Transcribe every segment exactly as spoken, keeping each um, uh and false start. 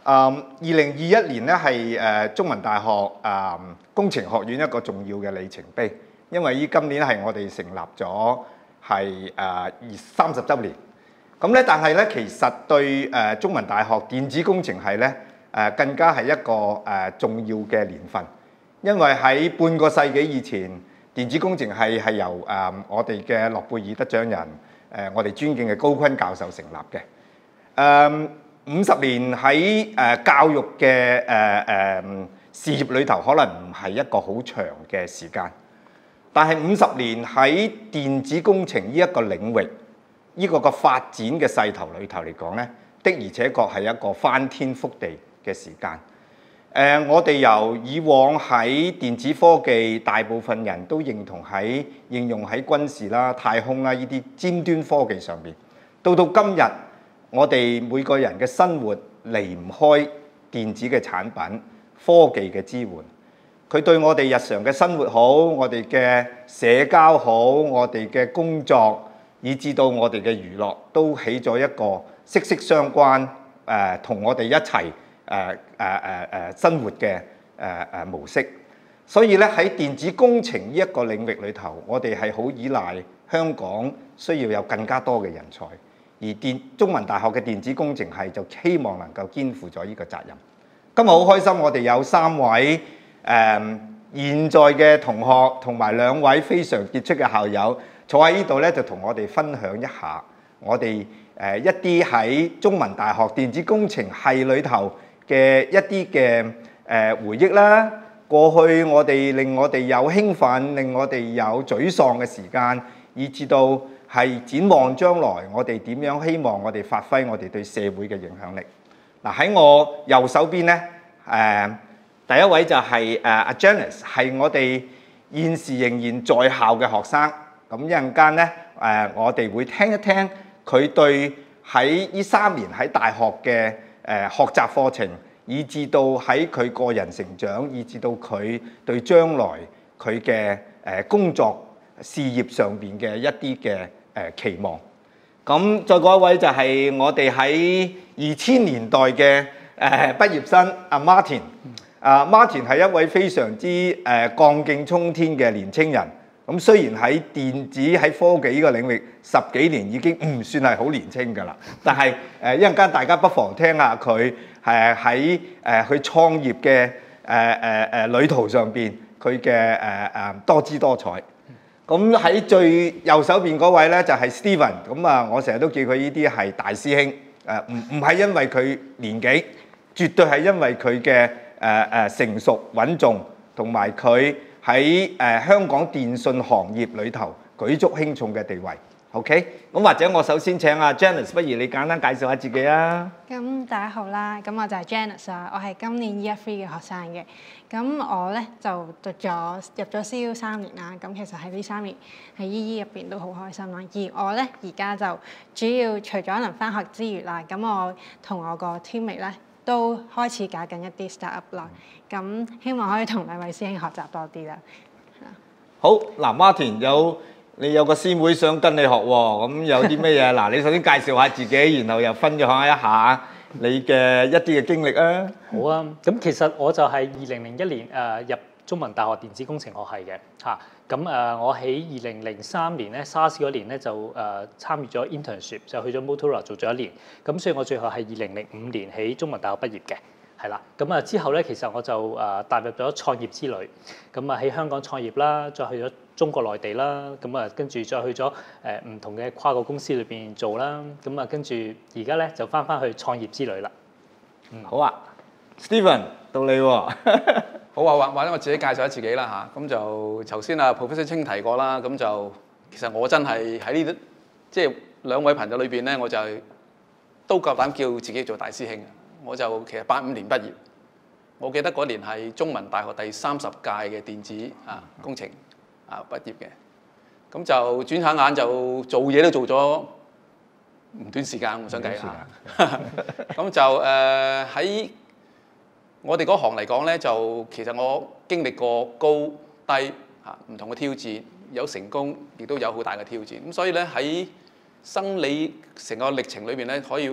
二零二一年咧係誒中文大學誒、嗯、工程學院一個重要嘅里程碑，因為依今年係我哋成立咗係誒二三十週年。咁咧，但係咧其實對誒中文大學電子工程系咧誒更加係一個誒重要嘅年份，因為喺半個世紀以前，電子工程系係由誒我哋嘅諾貝爾得獎人誒我哋尊敬嘅高錕教授成立嘅。誒五十年喺誒教育嘅誒誒事業裏頭，可能唔係一個好長嘅時間，但係五十年喺電子工程呢一個領域，呢個個發展嘅勢頭裏頭嚟講咧，的而且確係一個翻天覆地嘅時間。誒、呃，我哋由以往喺電子科技，大部分人都認同喺應用喺軍事啦、太空啦呢啲尖端科技上邊，到到今日，我哋每個人嘅生活離唔開電子嘅產品、科技嘅支援。佢對我哋日常嘅生活好，我哋嘅社交好，我哋嘅工作，以至到我哋嘅娛樂，都起咗一個息息相關誒，同、呃、我哋一齊誒誒誒誒生活嘅誒誒模式。所以咧喺電子工程呢一個領域裏頭，我哋係好依賴香港需要有更加多嘅人才。而電中文大學嘅電子工程系就希望能夠肩負咗呢個責任。今日好開心，我哋有三位誒、呃、現在嘅同學同埋兩位非常傑出嘅校友坐喺呢度咧，就同我哋分享一下我哋誒、呃、一啲喺中文大學電子工程系裏頭嘅一啲嘅誒回憶啦。過去我哋令我哋有興奮，令我哋有沮喪嘅時間，以至到係展望將來，我哋點樣希望我哋發揮我哋對社會嘅影響力。嗱，喺我右手邊咧，誒、呃、第一位就係誒阿 Janice，係我哋現時仍然在校嘅學生。咁一陣間咧，誒、呃、我哋會聽一聽佢對喺呢三年喺大學嘅誒、呃、學習課程，以至到喺佢個人成長，以至到佢對將來佢嘅誒工作事業上邊嘅一啲嘅誒期望。咁再嗰一位就係我哋喺二千年代嘅誒畢業生阿 Martin。阿 Martin 係一位非常之誒幹勁衝天嘅年青人。咁雖然喺電子喺科技呢個領域十幾年已經唔算係好年青㗎啦，但係誒一陣間大家不妨聽下佢誒喺誒去創業嘅誒誒誒旅途上邊佢嘅誒誒多姿多彩。咁喺最右手邊嗰位咧就係 Steven， 咁啊我成日都叫佢呢啲係大師兄，誒唔唔係因為佢年紀，絕對係因為佢嘅誒誒成熟穩重，同埋佢喺誒香港電信行業裏頭舉足輕重嘅地位。OK， 咁或者我首先請阿 Janice， 不如你簡單介紹下自己啊。 咁大家好啦，咁我就係 Janice 啊，我係今年 Year Three 嘅學生嘅。咁我咧就讀咗入咗 C U 三年啦。咁其實喺呢三年喺 E E 入邊都好開心啦。而我咧而家就主要除咗能返學之餘啦，咁我同我個 teammate 咧都開始搞緊一啲 startup 啦。咁希望可以同兩位師兄學習多啲啦。 好，嗱 Martin 有。你有個師妹想跟你學喎，咁有啲咩嘢？嗱，你首先介紹下自己，然後又分享一下你嘅一啲嘅經歷啊。 好啊，咁其實我就係二零零一年誒、呃、入中文大學電子工程學系嘅嚇。咁、啊、誒我喺二零零三年咧 SARS 嗰年咧就誒、呃、參與咗 internship， 就去咗 Motorola 做咗一年。咁所以我最後係二零零五年喺中文大學畢業嘅。係啦，咁啊之後咧，其實我就誒踏入咗創業之旅，咁啊喺香港創業啦，再去咗中國內地啦，咁啊跟住再去咗誒唔同嘅跨國公司裏邊做啦，咁啊跟住而家咧就翻翻去創業之旅啦。 嗯，好啊 ，Steven 到你喎。 好啊，或者我自己介紹下自己啦嚇，咁就頭先啊 Professor Ching 提過啦，咁就其實我真係喺呢啲即係兩位朋友裏邊咧，我就都夠膽叫自己做大師兄。我就其實八五年畢業，我記得嗰年係中文大學第三十屆嘅電子啊工程啊畢業嘅，咁就轉下眼就做嘢都做咗唔短時間，我想計下。咁就誒喺、呃、我哋嗰行嚟講咧，就其實我經歷過高低嚇唔同嘅挑戰，有成功，亦都有好大嘅挑戰。咁所以咧喺生理成個歷程裏邊咧，可以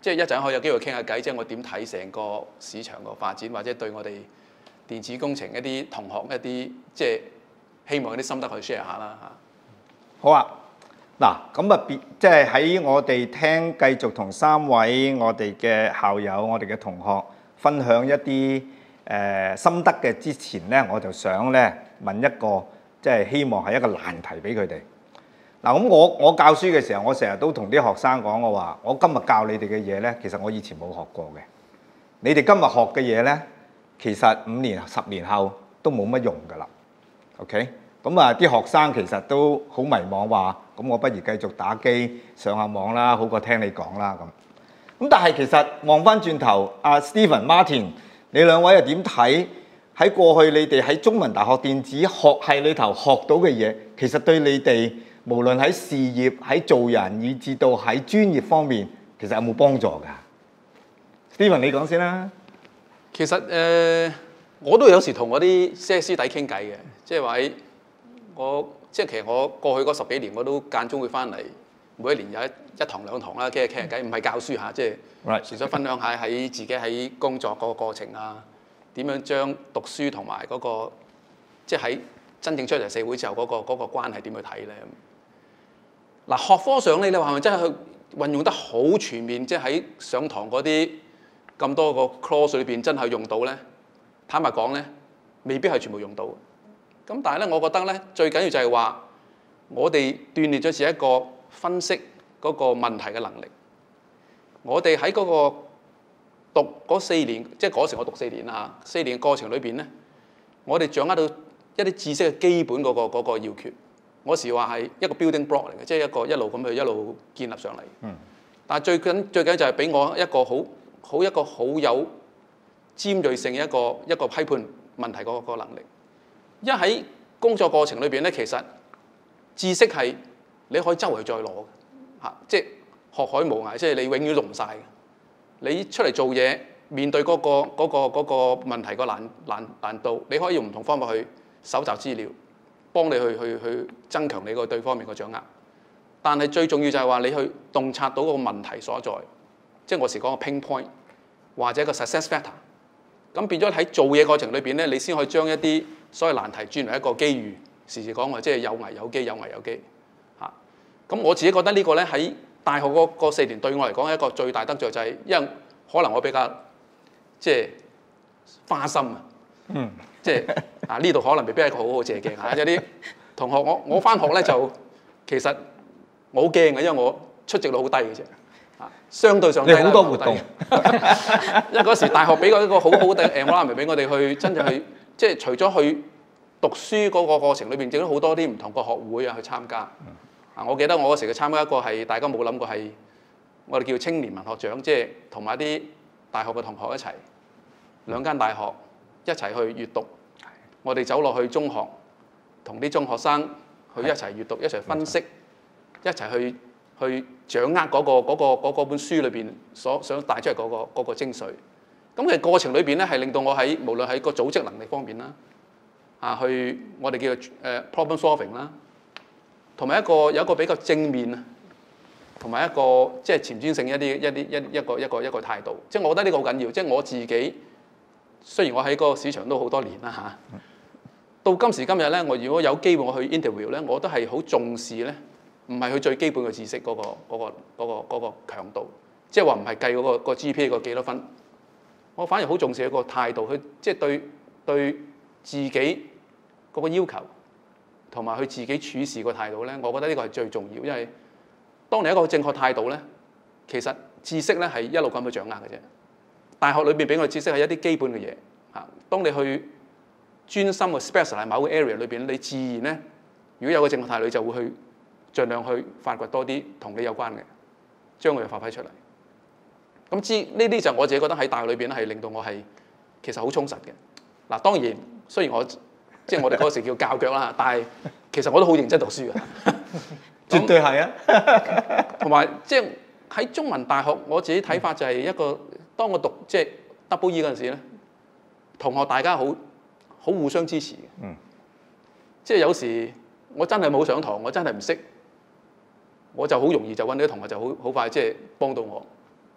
即係一陣可以有機會傾下偈，即係我點睇成個市場個發展，或者對我哋電子工程一啲同學一啲即係希望一啲心得去 share 下啦嚇。 好啊，嗱咁啊，別即係喺我哋聽繼續同三位我哋嘅校友、我哋嘅同學分享一啲誒、呃、心得嘅之前咧，我就想咧問一個即係希望係一個難題俾佢哋。嗱咁我我教書嘅時候，我成日都同啲學生講，我話我今日教你哋嘅嘢咧，其實我以前冇學過嘅。你哋今日學嘅嘢咧，其實五年、十年後都冇乜用㗎啦。OK， 咁啊啲學生其實都好迷茫，話咁我不如繼續打機上下網啦，好過聽你講啦咁。咁但係其實望翻轉頭，阿 Stephen、Martin， 你兩位又點睇？喺過去你哋喺中文大學電子學系裏頭學到嘅嘢，其實對你哋無論喺事業、喺做人，以至到喺專業方面，其實有冇幫助㗎 ？Stephen， 你講先啦。 其實誒、呃，我都有時同我啲師師弟傾偈嘅，即係話喺我即係其實我過去嗰十幾年，我都間中會翻嚟，每一年有一一堂兩堂啦，傾下傾下偈，唔係教書嚇，即係純粹分享下喺自己喺工作嗰個過程啊，點樣將讀書同埋嗰個即係喺真正出嚟社會之後嗰、嗰個嗰、嗰個關係點去睇咧？嗱，學科上咧，你話係咪真係去運用得好全面？即係喺上堂嗰啲咁多個 course 裏邊，真係用到咧？坦白講咧，未必係全部用到。咁但係咧，我覺得咧，最緊要就係話，我哋鍛鍊咗自己一個分析嗰個問題嘅能力。我哋喺嗰個讀嗰四年，即係嗰時我讀四年啦嚇，四年嘅過程裏邊咧，我哋掌握到一啲知識嘅基本嗰個嗰個要訣。我時話係一個 building block 嚟嘅，即係一個一路咁去一路建立上嚟。嗯。但係最緊最緊要就係俾我一個好好一個好有尖鋭性嘅一個一個批判問題嗰個能力。因為喺工作過程裏邊咧，其實知識係你可以周圍再攞嘅嚇，即係學海無涯，即係你永遠都唔晒嘅。你出嚟做嘢，面對嗰個嗰個嗰個問題個難難難度，你可以用唔同方法去搜集資料。幫你去去去增強你個對方面個掌握，但係最重要就係話你去洞察到個問題所在，即係我時講個 pain point 或者一個 success factor，咁變咗喺做嘢過程裏邊咧，你先可以將一啲所謂難題轉為一個機遇。時時講話即係有危有機，有危有機嚇。咁我自己覺得呢個咧喺大學嗰個四年對我嚟講係一個最大得著，就係因為可能我比較即係花心啊。嗯。即係啊！呢度可能未必係一個好好借鏡嚇。有啲同學，我我翻學咧就其實我好驚嘅，因為我出席率好低嘅啫。啊，相對上低好多活動。因為嗰時大學俾個一個好好嘅 environment 俾我哋去真正去，即係除咗去讀書嗰個過程裏邊，整咗好多啲唔同個學會啊去參加。啊，我記得我嗰時嘅參加一個係大家冇諗過係我哋叫青年文學獎，即係同埋啲大學嘅同學一齊，兩間大學。一齊去閱讀，我哋走落去中學，同啲中學生去一齊閱讀，一齊分析，一齊去去掌握嗰個嗰個嗰個本書裏邊所想帶出嚟嗰個嗰個精髓。咁其實過程裏邊咧，係令到我喺無論喺個組織能力方面啦，啊，去我哋叫做誒 problem solving 啦，同埋一個有一個比較正面啊，同埋一個即係前瞻性一啲一啲一一個一個一個態度。即係我覺得呢個好緊要，即係我自己。雖然我喺嗰個市場都好多年啦嚇，到今時今日咧，我如果有機會我去 interview 咧，我都係好重視咧，唔係佢最基本嘅知識嗰個嗰個嗰個嗰個強度，即係話唔係計嗰個個 G P A 個幾多分，我反而好重視一個態度，佢即係對對自己嗰個要求，同埋佢自己處事個態度咧，我覺得呢個係最重要，因為當你一個正確態度咧，其實知識咧係一路咁去掌握嘅啫。大學裏邊俾我哋知識係一啲基本嘅嘢嚇。當你去專心去 specialize 喺某個 area 裏邊，你自然咧，如果有個正確態度，你就會去盡量去發掘多啲同你有關嘅，將佢發揮出嚟。咁知呢啲就我自己覺得喺大學裏邊咧係令到我係其實好充實嘅。嗱，當然雖然我即係我哋嗰時叫教腳啦，但係其實我都好認真讀書嘅。 絕對係啊！ 同埋即係喺中文大學，我自己睇法就係一個。當我讀即係 double E 嗰陣時咧，同學大家好好互相支持嘅。嗯。即係有時我真係冇上堂，我真係唔識，我就好容易就揾啲同學就好好快即係幫到我。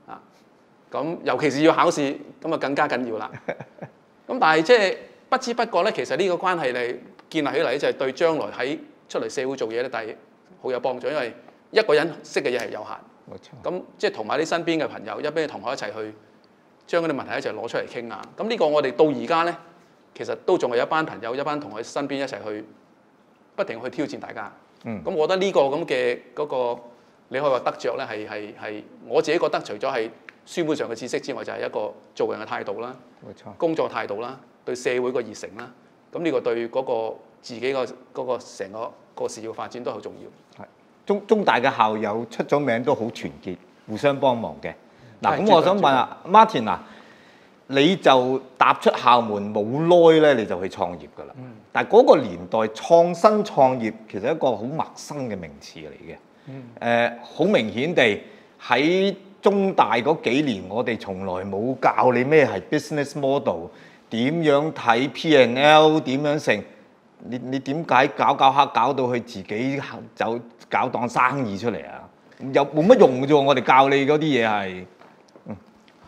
啊。咁尤其是要考試，咁啊更加緊要啦。咁但係即係不知不覺咧，其實呢個關係嚟建立起嚟就係對將來喺出嚟社會做嘢咧，但係好有幫助，因為一個人識嘅嘢係有限。 冇錯。 咁即係同埋啲身邊嘅朋友、一邊嘅同學一齊去將嗰啲問題一齊攞出嚟傾啊。咁呢個我哋到而家咧，其實都仲係一班朋友、一班同學身邊一齊去不停去挑戰大家。嗯。咁我覺得呢個咁嘅嗰個你可以話得着咧，係係係我自己覺得除咗係書本上嘅知識之外，就係、是、一個做人嘅態度啦， 冇錯， 工作態度啦，對社會個熱誠啦，咁呢個對嗰個自己個嗰個成個個事業發展都好重要。 係中中大嘅校友出咗名都好團結，互相幫忙嘅。嗱，咁我想問下 Martin 啊，你就踏出校門冇耐咧，你就去創業㗎啦。嗯、但係嗰個年代創新創業其實係一個好陌生嘅名詞嚟嘅。誒、嗯，好、呃、明顯地喺中大嗰幾年，我哋從來冇教你咩係 business model， 點樣睇 P and L， 點樣成？你你點解搞搞下搞到佢自己就搞檔生意出嚟啊？又冇乜用嘅啫喎！我哋教你嗰啲嘢係，嗯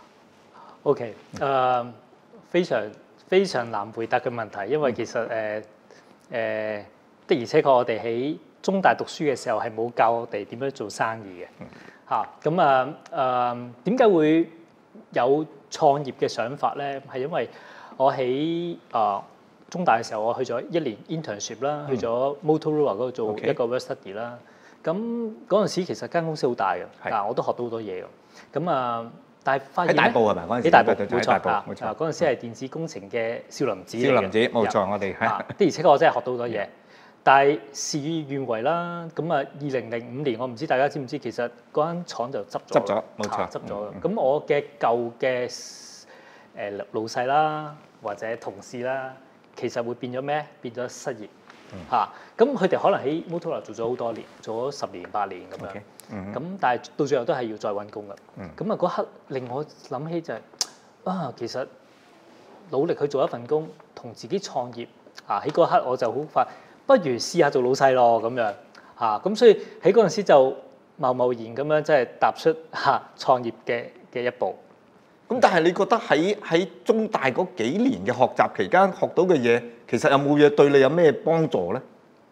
OK， 誒、uh, 非常非常難回答嘅問題，因為其實誒誒、呃呃、的而且確我哋喺中大讀書嘅時候係冇教我哋點樣做生意嘅。嗯嚇咁啊誒點解會有創業嘅想法咧？係因為我喺啊、呃、中大嘅時候，我去咗一年 internship 啦，去咗 Motorola 嗰度做一個 work study 啦。咁嗰陣時其實間公司好大嘅，嗱我都學到好多嘢嘅。咁啊，但係發現喺大埔係咪嗰陣時？ 喺大埔冇錯啊， 冇錯。嗰陣時係電子工程嘅少林寺。 少林寺冇錯，我哋係的而且確我真係學到好多嘢。但係事與願違啦，咁啊，二零零五年我唔知大家知唔知，其實嗰間廠就執咗， 執咗冇錯， 執咗。咁、嗯、我嘅舊嘅誒老細啦，或者同事啦，其實會變咗咩？變咗失業嚇。咁佢哋可能喺 Motorola 做咗好多年，做咗十年八年咁樣。咁、嗯嗯、但係到最後都係要再揾工㗎。咁啊嗰刻令我諗起就係、是、啊，其實努力去做一份工，同自己創業啊，喺嗰刻我就好快。不如試下做老細咯咁樣嚇，咁所以喺嗰陣時就貿貿然咁樣即係踏出嚇創業嘅嘅一步。 咁但係你覺得喺喺中大嗰幾年嘅學習期間學到嘅嘢，其實有冇嘢對你有咩幫助咧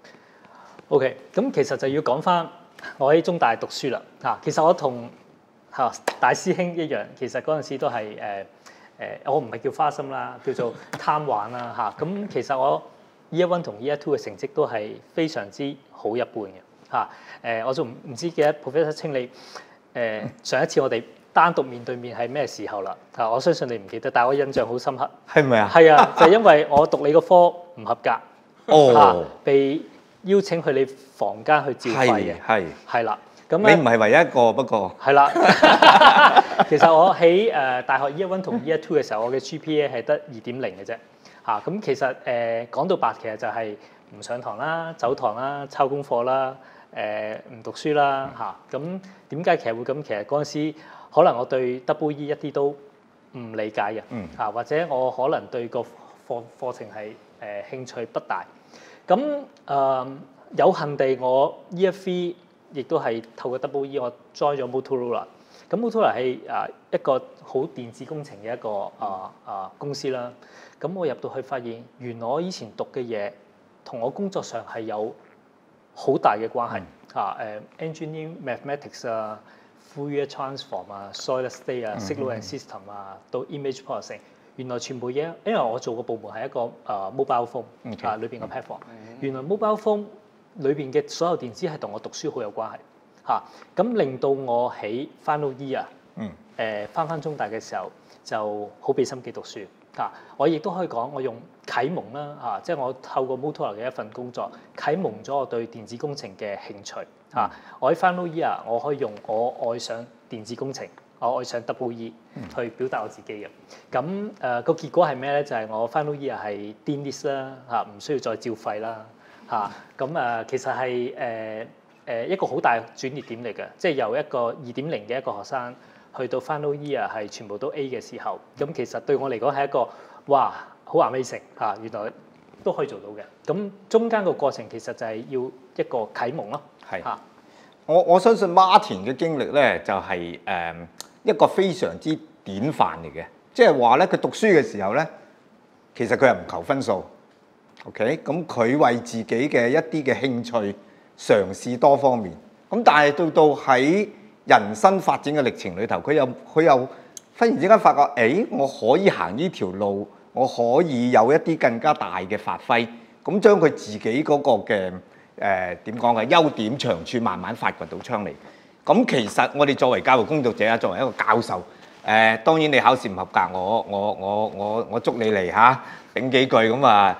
？OK， 咁其實就要講翻我喺中大讀書啦嚇。其實我同嚇大師兄一樣，其實嗰陣時都係誒誒，我唔係叫花心啦，叫做貪玩啦嚇。咁其實我Year One 同 Year Two 嘅成績都係非常之好一半嘅嚇。誒，我仲唔知記得 Professor 清你誒上一次我哋單獨面對面係咩時候啦？嚇，我相信你唔記得，但係我印象好深刻。 係咪啊？ 係啊，就係因為我讀你個科唔合格， 哦， 嚇被邀請去你房間去照肺嘅， 係係啦。咁你唔係唯一一個，不過係啦。其實我喺誒大學 Year One 同 Year Two 嘅時候，我嘅 G P A 係得二點零嘅啫。嚇咁、啊、其實誒、呃、講到白，其實就係唔上堂啦、走堂啦、抄功課啦、誒、呃、唔讀書啦嚇。咁點解其實會咁？其實嗰陣時可能我對 double E 一啲都唔理解嘅，嚇、嗯啊、或者我可能對個課課程係誒、呃、興趣不大。咁誒、呃、有幸地我 Year Three 亦都係透過 double E 我 join 咗 Motorola。咁 Motorola 係誒一個好電子工程嘅一個啊啊、呃呃、公司啦。咁我入到去發現，原來我以前讀嘅嘢同我工作上係有好大嘅關係嚇。誒 engineering mathematics 啊、Fourier transform 啊、solid state 啊、signal and system 啊，到 image processing， 原來全部嘢，因為我做個部門係一個誒 mobile phone 啊裏邊嘅 platform， 原來 mobile phone 裏邊嘅所有電子係同我讀書好有關係嚇。咁令到我喺 final year 誒翻翻中大嘅時候就好俾心機讀書。啊！我亦都可以講，我用啟蒙啦嚇、啊，即係我透過 Motorola 嘅一份工作，啟蒙咗我對電子工程嘅興趣嚇、啊。我喺 final year，我可以用我愛上電子工程，我愛上 double E 去表達我自己嘅。咁誒個結果係咩咧？就係、是、我 final year 係 Dean list 啦嚇，唔需要再照肺啦嚇。咁誒、啊、其實係誒誒一個好大轉捩點嚟嘅，即係由一個二點零嘅一個學生。去到 final year 係全部都 A 嘅時候，咁其實對我嚟講係一個哇好 amazing 嚇，原來都可以做到嘅。咁中間個過程其實就係要一個啟蒙咯。係嚇， 我我相信 Martin 嘅經歷咧就係、是、誒、呃， 一個非常之典範嚟嘅，即係話咧佢讀書嘅時候咧，其實佢係唔求分數 ，OK， 咁佢為自己嘅一啲嘅興趣嘗試多方面，咁但係到到喺人生發展嘅歷程裏頭，佢又佢又忽然之間發覺，誒、欸，我可以行呢條路，我可以有一啲更加大嘅發揮，咁將佢自己嗰個嘅誒點講嘅優點長處慢慢發掘到出嚟。咁其實我哋作為教育工作者啊，作為一個教授，誒、呃、當然你考試唔合格，我我我我我捉你嚟嚇，頂幾句咁啊，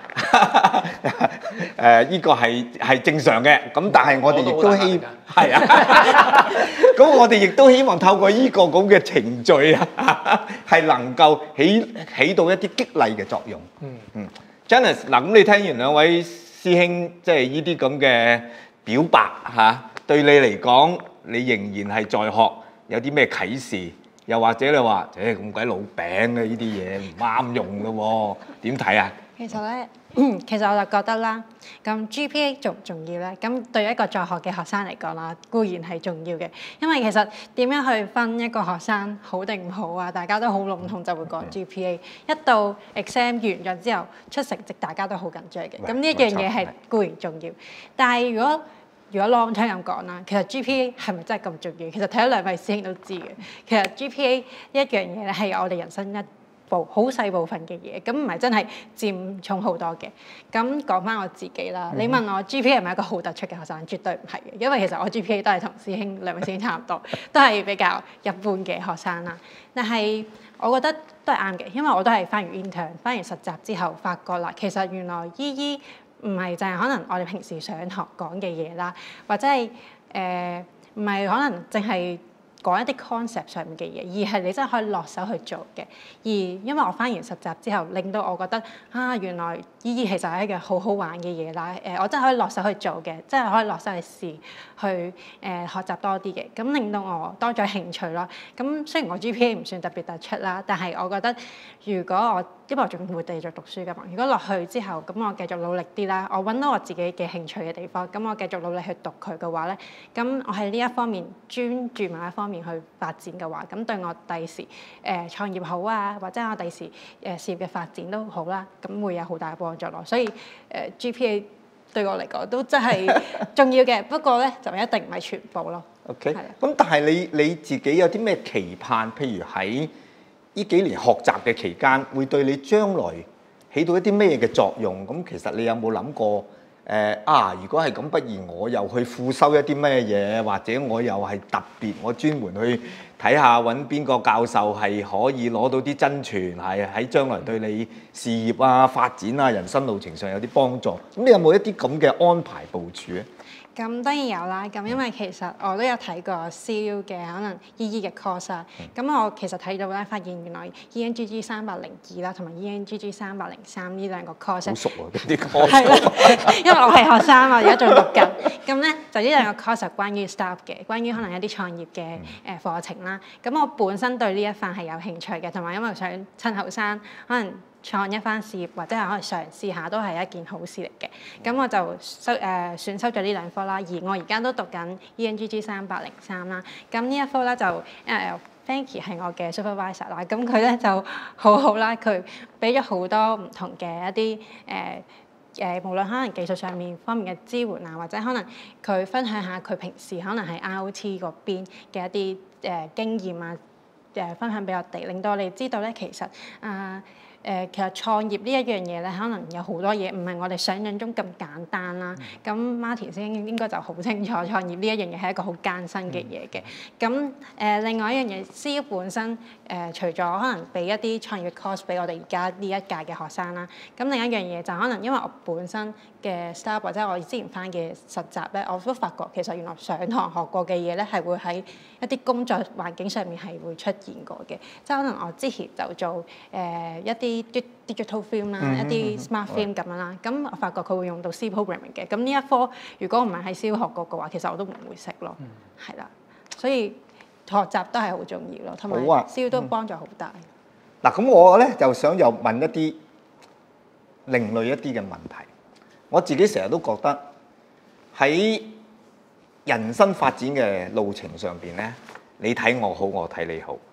誒依個係係正常嘅。咁但係我哋亦都希係啊，咁我哋亦都希望透過呢個咁嘅程序啊，係能夠起起到一啲激勵嘅作用。嗯嗯 ，Janice 嗱，咁你聽完兩位師兄即係呢啲咁嘅表白嚇、啊，對你嚟講，你仍然係在學，有啲咩啟示？又或者你話，誒咁鬼老餅嘅呢啲嘢唔啱用嘅喎，點睇啊？ 其實咧，其實我就覺得啦，咁 G P A 重唔重要咧？咁對一個在學嘅學生嚟講啦，固然係重要嘅，因為其實點樣去分一個學生好定唔好啊？大家都好籠統就會講 G P A，一到 exam 完咗之後出成績，大家都好緊張嘅。咁呢一樣嘢係固然重要，但係如果如果 long term 咁講啦，其實 G P A 係咪真係咁重要？其實睇咗兩位師兄都知嘅。其實 G P A 一樣嘢咧係我哋人生一部好細部分嘅嘢，咁唔係真係佔重好多嘅。咁講翻我自己啦，嗯、你問我 G P A 係咪一個好突出嘅學生？絕對唔係嘅，因為其實我 G P A 都係同師兄兩位師兄差唔多，都係比較一般嘅學生啦。但係我覺得都係啱嘅，因為我都係翻完 intern， 翻完實習之後發覺啦，其實原來依依唔係就係可能我哋平時上學講嘅嘢啦，或者係誒唔係可能淨係講一啲 concept 上面嘅嘢，而係你真係可以落手去做嘅。而因為我翻完實習之後，令到我覺得啊，原來依依其實係一樣好好玩嘅嘢啦。誒、呃，我真係可以落手去做嘅，真係可以落手去試，去誒、呃、學習多啲嘅。咁令到我多咗興趣咯。咁雖然我 G P A 唔算特別突出啦，但係我覺得如果我因為我仲會繼續讀書㗎嘛，如果落去之後，咁我繼續努力啲啦，我揾到我自己嘅興趣嘅地方，咁我繼續努力去讀佢嘅話咧，咁我喺呢一方面專注某一方面去發展嘅話，咁對我第時誒、呃、創業好啊，或者我第時誒、呃、事業嘅發展都好啦，咁會有好大嘅幫助咯。所以誒、呃、G P A 對我嚟講都真係重要嘅，不過咧就一定唔係全部咯。 OK，咁但係你你自己有啲咩期盼？譬如喺呢幾年學習嘅期間，會對你將來起到一啲咩嘅作用？咁其實你有冇諗過？誒、呃、啊！如果係咁，不如我又去副修一啲咩嘢，或者我又係特別，我專門去睇下揾邊個教授係可以攞到啲真傳，係喺將來對你事業啊、發展啊、人生路程上有啲幫助。咁你有冇一啲咁嘅安排部署咧？ 咁當然有啦，咁因為其實我都有睇過 C U 嘅可能 E E 嘅 causa，咁我其實睇到咧，發現原來 E N G G 三百零二啦，同埋 E N G G 三百零三呢兩個 causa 好熟啊，啲 causa 係啦，因為我係學生啊，而家仲讀緊，咁咧就呢兩個 causa 關於 startup 嘅，關於可能一啲創業嘅誒課程啦。咁我本身對呢一範係有興趣嘅，同埋因為想趁後生可能創一番事業或者係可能嘗試下都係一件好事嚟嘅，咁我就修誒、呃、選修咗呢兩科啦，而我而家都讀緊 E N G G 三百零三啦，咁呢一科咧就誒 Frankie 係我嘅 supervisor 啦，咁佢咧就好好啦，佢俾咗好多唔同嘅一啲誒誒，無論可能技術上面方面嘅支援啊，或者可能佢分享下佢平時可能喺 I O T 嗰邊嘅一啲誒、呃、經驗啊，誒、呃、分享俾我哋，令到我哋知道咧其實啊。呃誒、呃、其實創業呢一樣嘢咧，可能有好多嘢唔係我哋想象中咁簡單啦。咁、嗯、Martin 先應該就好清楚創業呢一樣嘢係一個好艱辛嘅嘢嘅。咁誒、呃、另外一樣嘢 C U 本身誒、呃、除咗可能俾一啲創業 course 俾我哋而家呢一屆嘅學生啦，咁另一樣嘢就可能因為我本身嘅 staff 或者我之前翻嘅實習咧，我都發覺其實原來上堂學過嘅嘢咧係會喺一啲工作環境上面係會出現過嘅。即係可能我之前就做誒、呃、一啲digital film 啦，嗯、一啲 smart film 咁樣啦，咁、嗯、我發覺佢會用到 C programming 嘅，咁呢一科如果唔係喺 C 學過嘅話，其實我都唔會識咯，係啦、嗯，所以學習都係好重要咯，同埋 C 都幫助好大。 嗱、嗯，咁我咧就想又問一啲另類一啲嘅問題，我自己成日都覺得喺人生發展嘅路程上邊咧，你睇我好，我睇你好，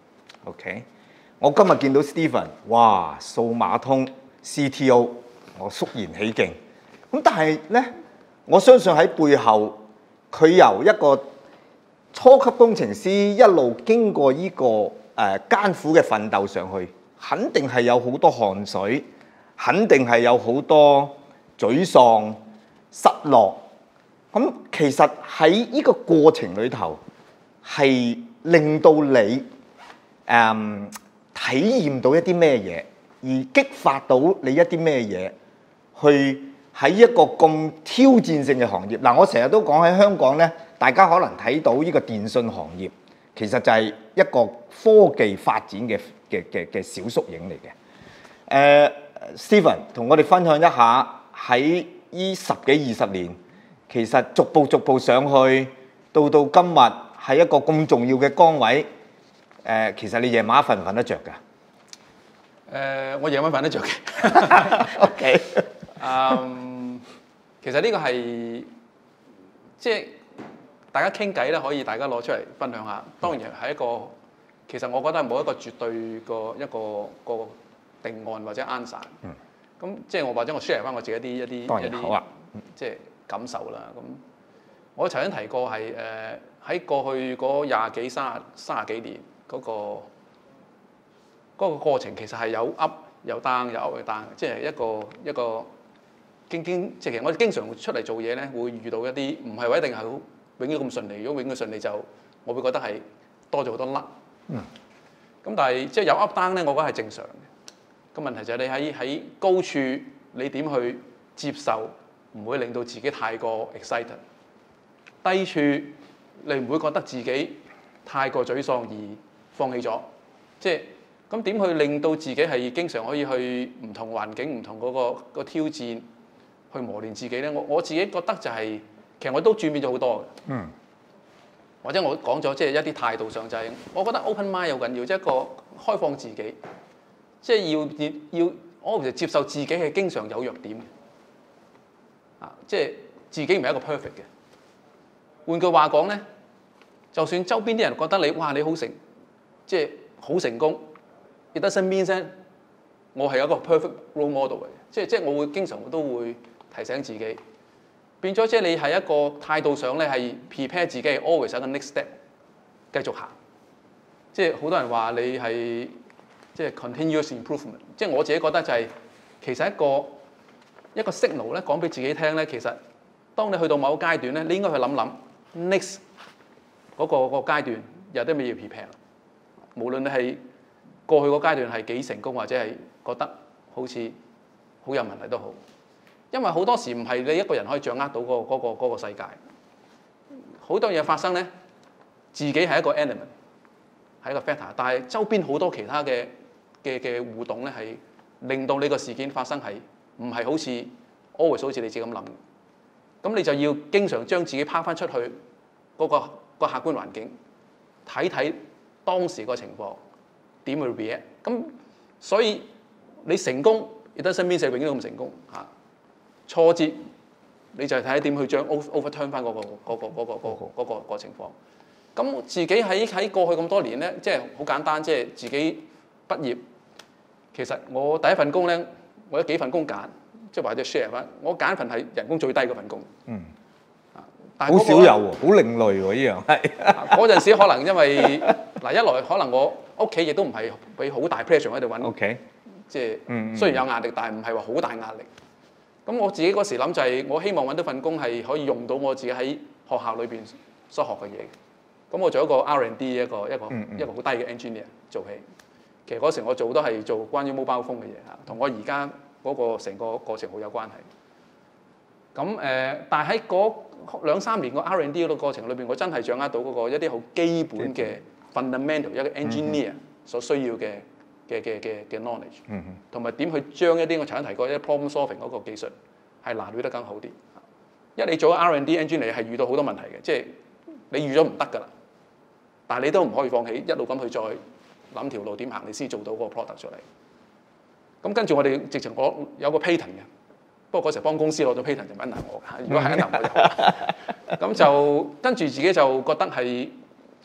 OK， 我今日見到 Stephen， 哇，數碼通 C T O， 我肅然起敬。咁但係咧，我相信喺背後，佢由一個初級工程師一路經過呢、這個誒、呃、艱苦嘅奮鬥上去，肯定係有好多汗水，肯定係有好多沮喪、失落。咁其實喺呢個過程裏頭，係令到你誒、嗯、體驗到一啲咩嘢，而激發到你一啲咩嘢，去喺一個咁挑戰性嘅行業。嗱，我成日都講喺香港咧，大家可能睇到呢個電信行業，其實就係一個科技發展嘅嘅嘅嘅小縮影嚟嘅。誒、呃、Stephen 同我哋分享一下喺呢十幾二十年，其實逐步逐步上去，到到今日係一個咁重要嘅崗位。誒、呃，其實你夜晚瞓唔瞓得着㗎？誒、 呃，我夜晚瞓得着嘅。 OK。 嗯，其實呢個係即係大家傾偈咧，可以大家攞出嚟分享下。當然係一個，其實我覺得係冇一個絕對個一個個定案或者 answer。嗯。咁即係我或者我 share 翻我自己一啲一啲一啲、啊、即係感受啦。咁我曾經提過係誒喺過去嗰廿幾三十三十幾年嗰、嗰個嗰、嗰個過程，其實係有 up 有 down 有 up 有 down 嘅，即係一個一個。經經即係其實我哋經常出嚟做嘢咧，會遇到一啲唔係話一定係好永遠咁順利。如果永遠順利就，我會覺得係多咗好多甩。嗯。咁但係即係有 up down 咧，我覺得係正常嘅。個問題就係你喺喺高處，你點去接受，唔會令到自己太過 excited。低處你唔會覺得自己太過沮喪而放棄咗。即係咁點去令到自己係經常可以去唔同環境、唔同嗰個嗰個挑戰。去磨練自己咧，我我自己覺得就係、是，其實我都轉變咗好多嘅。嗯。或者我講咗，即係一啲態度上就係、是，我覺得 open mind 好緊要，即係一個開放自己，即係要要要，我其實接受自己係經常有弱點嘅。啊，即係自己唔係一個 perfect 嘅。換句話講咧，就算周邊啲人覺得你哇你好成，即係好成功，it doesn't mean that我係一個 perfect role model 嚟嘅，即係即係我會經常都會。提醒自己，變咗即係你係一個態度上咧係 prepare 自己 always 喺個 next step 繼續行。即係好多人話你係即係 continuous improvement。即係我自己覺得就係、是、其實一個一個 signal 咧講俾自己聽咧，其實當你去到某個階段咧，你應該去諗諗 next 嗰、那個、那個階段有啲咩要 prepare。無論你係過去個階段係幾成功，或者係覺得好似好有問題都好。因為好多時唔係你一個人可以掌握到嗰、嗰個嗰、嗰個世界，好多嘢發生咧，自己係一個 element， 係一個 factor， 但係周邊好多其他嘅嘅嘅互動咧，係令到你個事件發生係唔係好似 always 好似你自己咁諗。咁你就要經常將自己拋翻出去嗰、嗰個、嗰個客觀環境，睇睇當時個情況點會 react。咁所以你成功亦都身邊社永遠都咁成功嚇。挫折，你就係睇點去將 overturn 翻嗰個嗰個嗰個嗰個嗰個情況。咁自己喺喺過去咁多年咧，即係好簡單，即係自己畢業。其實我第一份工咧，我有幾份工揀，即係或者 share 翻。我揀份係人工最低嗰份工。嗯。啊，但係好少有喎，好另類喎，依樣係。嗰陣時可能因為嗱，一來可能我屋企亦都唔係俾好大 pressure 喺度揾。OK。即係雖然有壓力，但係唔係話好大壓力。咁我自己嗰時諗就係，我希望揾到份工係可以用到我自己喺學校裏邊所學嘅嘢。咁我做一個 R and D 一個一個、嗯嗯、一個好低嘅 engineer 做起。其實嗰時我做都係做關於 mobile phone 嘅嘢嚇，同我而家嗰個成個過程好有關係。咁誒、呃，但係喺嗰兩三年個 R and D 嗰個過程裏邊，我真係掌握到嗰個一啲好基本嘅 fundamental 一個 engineer 所需要嘅。嘅嘅嘅嘅 knowledge， 同埋點去將一啲我曾經提過一啲 problem solving 嗰個技術係拿捏得更好啲。因為你做 R and D engineer 係遇到好多問題嘅，即係你預咗唔得㗎啦，但係你都唔可以放棄，一路咁去再諗條路點行，你先做到嗰個 product 出嚟。咁跟住我哋直情我有個 patent 嘅，不過嗰時幫公司攞咗 patent 就唔係 under 我㗎。如果係 under 我就好。咁就跟住自己就覺得係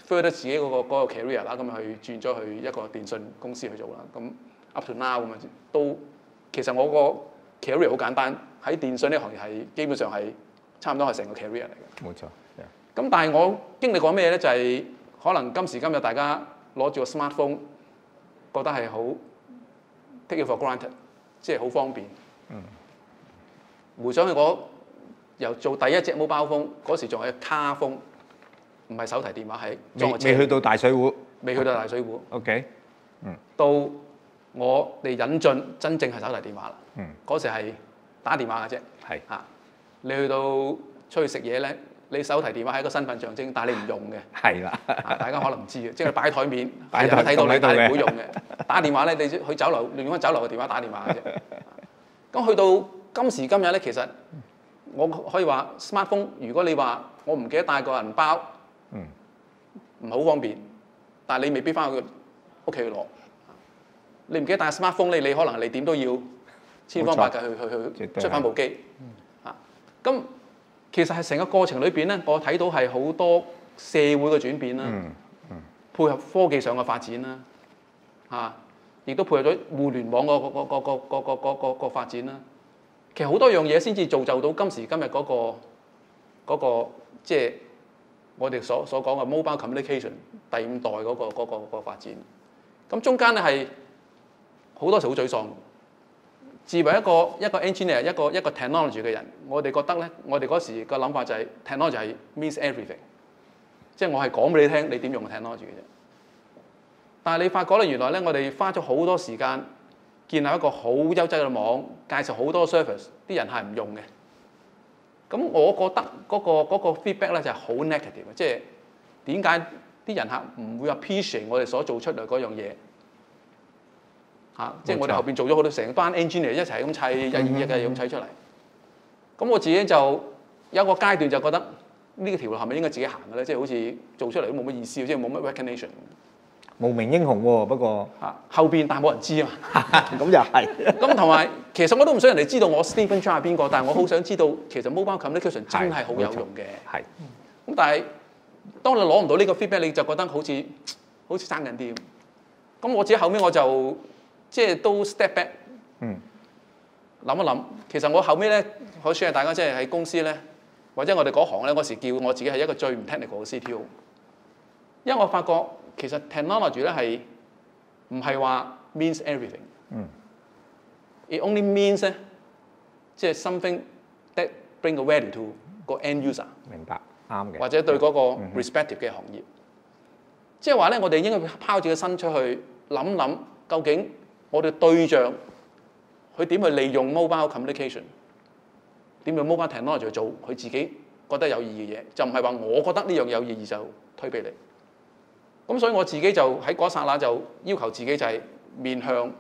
further 自己嗰、嗰個嗰個 career 啦，咁去轉咗去一個電信公司去做啦。咁 up to now 咁啊都其實我個 career 好簡單，喺電信呢行業係基本上係差唔多係成個 career 嚟嘅。 冇錯。 咁但係我經歷過咩咧？就係、是、可能今時今日大家攞住個 smartphone， 覺得係好 take it for granted， 即係好方便。嗯。回想起我由做第一隻 mobile phone 嗰時仲係卡 phone， 唔係手提電話，係裝個車。未去到大水壺。未去到大水壺。OK。嗯。到我哋引進真正係手提電話啦。嗯。嗰時係打電話嘅啫。係。啊，你去到出去食嘢咧？你手提電話係一個身份象徵，但係你唔用嘅。係啦，大家可能唔知嘅，即係擺喺台面，人都睇到你，但係你唔會用嘅。打電話咧，你去酒樓亂開酒樓嘅電話打電話嘅啫。咁去到今時今日咧，其實我可以話 smartphone， 如果你話我唔記得帶個銀包，嗯，唔係好方便，但係你未必翻去屋企去攞。你唔記得帶 smartphone 咧，你可能你點都要千方百計去去去出翻部機。啊，咁。其實係成個過程裏邊咧，我睇到係好多社會嘅轉變啦，嗯嗯、配合科技上嘅發展啦，嚇、啊，亦都配合咗互聯網個個個個個個個個個發展啦。其實好多樣嘢先至造就到今時今日嗰、嗰個嗰、嗰個即係我哋所所講嘅 mobile communication 第五代嗰、嗰個嗰、嗰個嗰個發展。咁中間咧係好多時好沮喪。自為一個一個 engineer 一個一個 technology 嘅人，我哋覺得咧，我哋嗰時個諗法就係、是、technology 係 means everything， 即係我係講俾你聽，你點用 technology 嘅啫。但係你發覺咧，原來咧，我哋花咗好多時間建立一個好優質嘅網，介紹好多 service， 啲人係唔用嘅。咁我覺得嗰、嗰個嗰個 feedback 咧就係好 negative 嘅，即係點解啲人客唔會 appreciate 我哋所做出嚟嗰樣嘢？嚇、啊！即係我哋後邊做咗好多成班 engineer 一齊咁砌，日以繼夜咁砌出嚟。咁我自己就有一個階段就覺得呢條路係咪應該自己行嘅咧？即係好似做出嚟都冇乜意思，即係冇乜 recognition。無名英雄喎，不過嚇、啊、後邊但係冇人知啊嘛。咁又係。咁同埋其實我都唔想人哋知道我 Stephen Chow 係邊個，但係我好想知道其實 mobile communication 真係好有用嘅。係。咁但係當你攞唔到呢個 feedback， 你就覺得好似好似爭緊啲。咁我自己後尾我就。即係都 step back， 嗯，諗一諗。其實我後尾咧，可以 share 大家，即係喺公司咧，或者我哋嗰行咧，嗰時叫我自己係一個最唔 technical 嘅 C T O， 因為我發覺其實 technology 咧係唔係話 means everything， 嗯 ，it only means 咧，即係 something that bring a value to 個 end user， 明白，啱嘅，或者對嗰個 respective 嘅行業，即係話咧，我哋應該拋自己身出去諗諗，究竟我哋對象佢點去利用 mobile communication， 點用 mobile technology 去做佢自己覺得有意義嘅嘢，就唔係話我覺得呢樣有意義就推俾你。咁所以我自己就喺嗰剎那就要求自己就係面向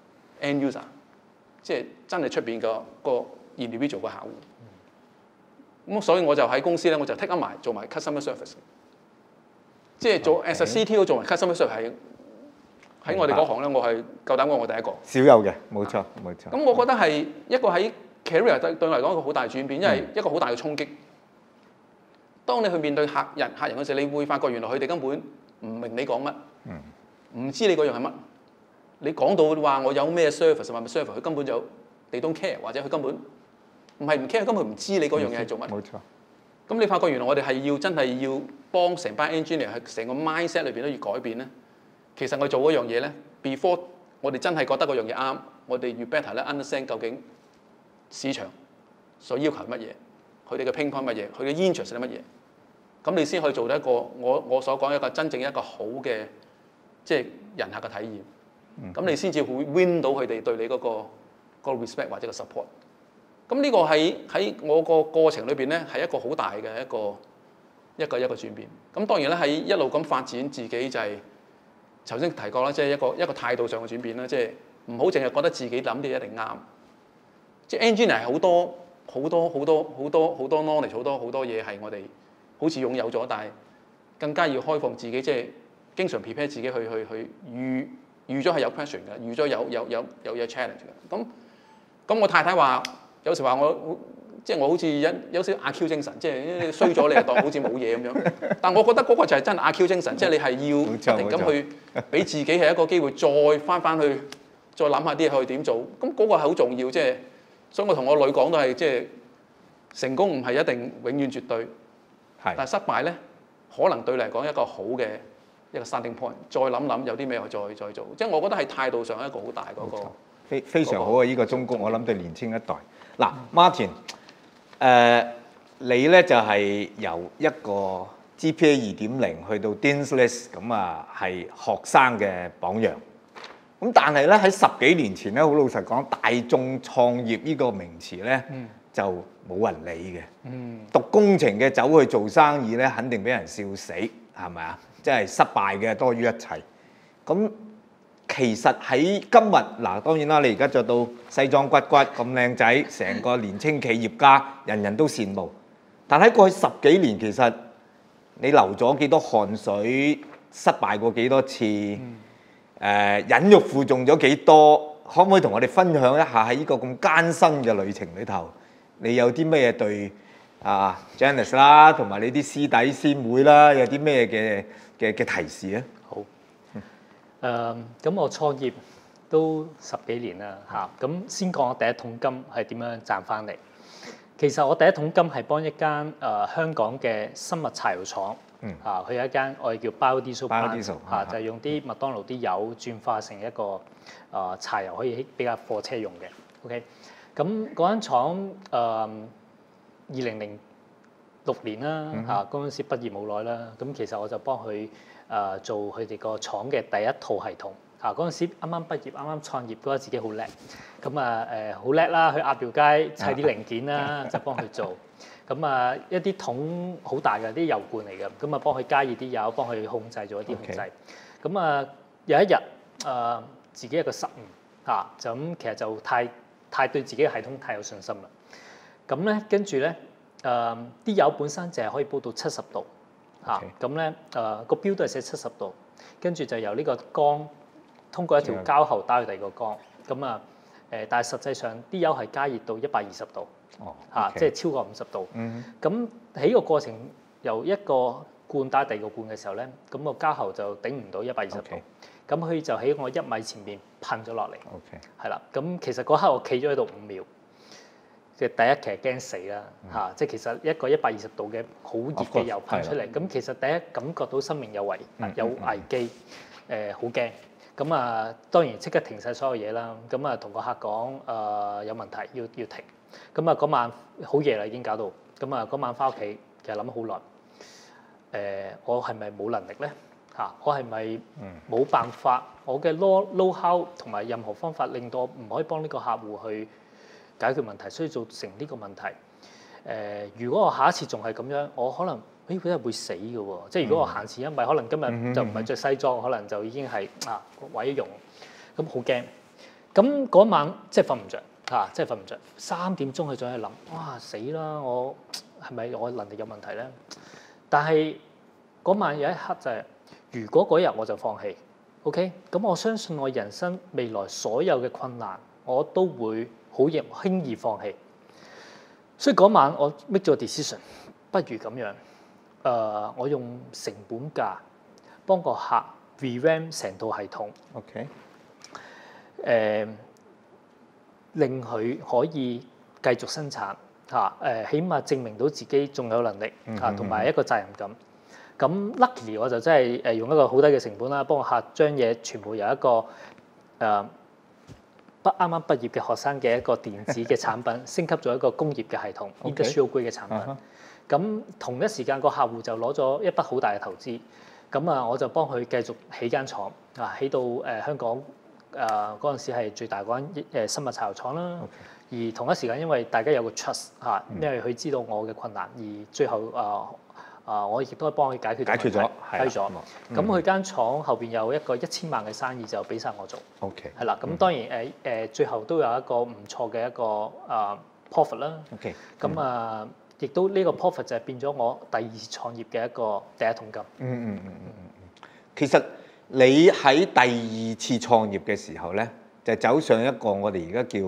end user， 即係真係出邊個個 individual 個客戶。咁所以我就喺公司咧，我就 take up 埋做埋 customer service， 即係做 as a C T O 做埋 customer service 係。喺我哋嗰行咧，我係夠膽講我第一個。少有嘅，冇錯，冇錯。咁我覺得係一個喺 career 對對我嚟講一個好大轉變，因為一個好大嘅衝擊。當你去面對客人客人嗰時，你會發覺原來佢哋根本唔明你講乜，唔知你嗰樣係乜。你講到話我有咩 service 或者 service， 佢根本就你 don't care， 或者佢根本唔係唔 care， 根本唔知你嗰樣嘢係做乜。冇錯。咁你發覺原來我哋係要真係要幫成班 engineer 喺成個 mindset 裏邊都要改變咧。其實我做嗰樣嘢咧 ，before 我哋真係覺得嗰樣嘢啱，我哋要 better 咧 understand 究竟市場所要求係乜嘢，佢哋嘅 pain point 乜嘢，佢嘅 interest 係乜嘢，咁你先可以做到一個我我所講一個真正一個好嘅即係人客嘅體驗。咁、嗯、你先至會 win 到佢哋對你嗰、嗰個嗰個 respect 或者個 support。咁呢個喺喺我個過程裏邊咧係一個好大嘅一個一個一個轉變。咁當然咧喺一路咁發展自己就係、是。頭先提過啦，即係一個一個態度上嘅轉變啦，即係唔好淨係覺得自己諗啲嘢一定啱。即係 engineer 係好多好多好多好多好多 knowledge， 好多好多嘢係我哋好似擁有咗，但係更加要開放自己，即係經常 prepare 自己去去去預預咗係有 question 嘅，預咗有有有有嘢 challenge 嘅。咁咁我太太話有時話我即係我好似有有少少阿 Q 精神，即係衰咗你就當好似冇嘢咁樣。但我覺得嗰個就係真係阿 Q 精神，即係你係要不停咁去俾自己係一個機會，再翻翻去再諗下啲嘢可以點做。咁嗰個係好重要，即係所以我同我女講都係即係成功唔係一定永遠絕對，但係失敗咧可能對你嚟講一個好嘅一個 starting point， 再諗諗有啲咩再再做。即係我覺得係態度上一個好大嗰個。 非非常好啊！呢個忠告，我諗對年青一代。嗱 ，Martin， 誒你咧就係由一個 G P A 二點零去到 Dean's List， 咁啊係學生嘅榜樣。咁但係咧喺十幾年前咧，好老實講，大眾創業呢個名詞咧就冇人理嘅。嗯。讀工程嘅走去做生意咧，肯定俾人笑死，係咪啊？即係失敗嘅多於一切。咁其實喺今日嗱，當然啦，你而家着到西裝骨骨咁靚仔，成個年青企業家，人人都羨慕。但喺過去十幾年，其實你流咗幾多汗水，失敗過幾多次，誒、嗯呃、忍辱負重咗幾多？可唔可以同我哋分享一下喺呢個咁艱辛嘅旅程裏頭，你有啲咩對啊 Janice 啦，同埋你啲師弟師妹啦，有啲咩嘅嘅嘅提示啊？ 誒咁、uh, 我創業都十幾年啦嚇，咁、啊、先講我第一桶金係點樣賺翻嚟。其實我第一桶金係幫一間誒、呃、香港嘅生物柴油廠，嗯嚇，佢、啊、有一間我哋叫 Biodiesel plant 嚇、啊，就係、是、用啲麥當勞啲油轉化成一個誒、呃、柴油，可以俾架貨車用嘅。OK，咁嗰間廠誒二零零六年啦嚇，嗰陣、嗯啊、時畢業冇耐啦，咁其實我就幫佢。誒、呃、做佢哋個廠嘅第一套系統，啊嗰陣時啱啱畢業，啱啱創業，覺得自己好叻，咁啊誒好叻啦，去鴨寮街砌啲零件啦，就幫佢做，咁啊一啲桶好大嘅啲油罐嚟嘅，咁啊幫佢加熱啲油，幫佢控制做一啲控制，咁 Okay. 啊有一日誒、呃、自己一個失誤嚇，就、啊、咁其實就太太對自己嘅系統太有信心啦，咁咧跟住咧誒啲油本身淨係可以煲到七十度。嚇咁咧誒個標都係寫七十度，跟住就由呢個缸通過一條膠喉打去第二個缸，咁啊誒，但係實際上啲油係加熱到一百二十度，嚇、哦 okay. 啊，即係超過五十度。咁喺個過程由一個罐打第二個罐嘅時候咧，咁、個膠喉就頂唔到一百二十度，咁佢 Okay. 就喺我一米前面噴咗落嚟，係啦 Okay.。咁其實嗰刻我企咗喺度五秒。嘅第一其實驚死啦嚇，嗯、即係其實一個一百二十度嘅好熱嘅油噴出嚟，咁其實第一感覺到生命有危、嗯、有危機，誒好驚，咁啊當然即刻停晒所有嘢啦，咁啊同個客講誒、呃、有問題要要停，咁啊嗰晚好夜啦已經搞到，咁啊嗰晚翻屋企其實諗好耐，誒、呃、我係咪冇能力咧嚇？我係咪冇辦法？我嘅 know-how 同埋任何方法令到我唔可以幫呢個客戶去解決問題，所以造成呢個問題。誒、呃，如果我下一次仲係咁樣，我可能誒佢係會死嘅喎。即係如果我閒時因為可能今日就唔係着西裝，可能就已經係啊毀容，咁好驚。咁嗰晚即係瞓唔着，嚇，即係瞓唔着。三點鐘佢仲喺度諗，哇死啦！我係咪我能力有問題咧？但係嗰晚有一刻就係、是，如果嗰日我就放棄 ，OK， 咁我相信我人生未來所有嘅困難，我都會好易輕易放棄，所以嗰晚我 make 咗個 decision， 不如咁樣，誒、呃，我用成本價幫個客 revamp 成套系統 ，OK， 誒、呃，令佢可以繼續生產嚇，誒、啊，起碼證明到自己仲有能力嚇，同、啊、埋一個責任感。咁 luckily 我就真係誒用一個好低嘅成本啦，幫個客將嘢全部由一個誒。呃不啱啱畢業嘅學生嘅一個電子嘅產品升級咗一個工業嘅系統 ，industrial grade 嘅產品。咁、uh huh. 同一時間個客戶就攞咗一筆好大嘅投資，咁啊我就幫佢繼續起間廠啊，起到誒、呃、香港誒嗰陣時係最大嗰間誒生物柴油廠啦。Okay. 而同一時間因為大家有個 trust 嚇、啊，因為佢知道我嘅困難，而最後啊。呃啊！我亦都係幫佢解決解決咗，解咗。咁佢間廠後邊有一個一千萬嘅生意就俾晒我做。OK。係啦，咁當然誒誒，最後都有一個唔錯嘅一個啊 profit 啦。OK。咁啊，亦都呢個 profit 就係變咗我第二次創業嘅一個第一桶金。嗯嗯嗯嗯嗯嗯。其實你喺第二次創業嘅時候咧，就走上一個我哋而家叫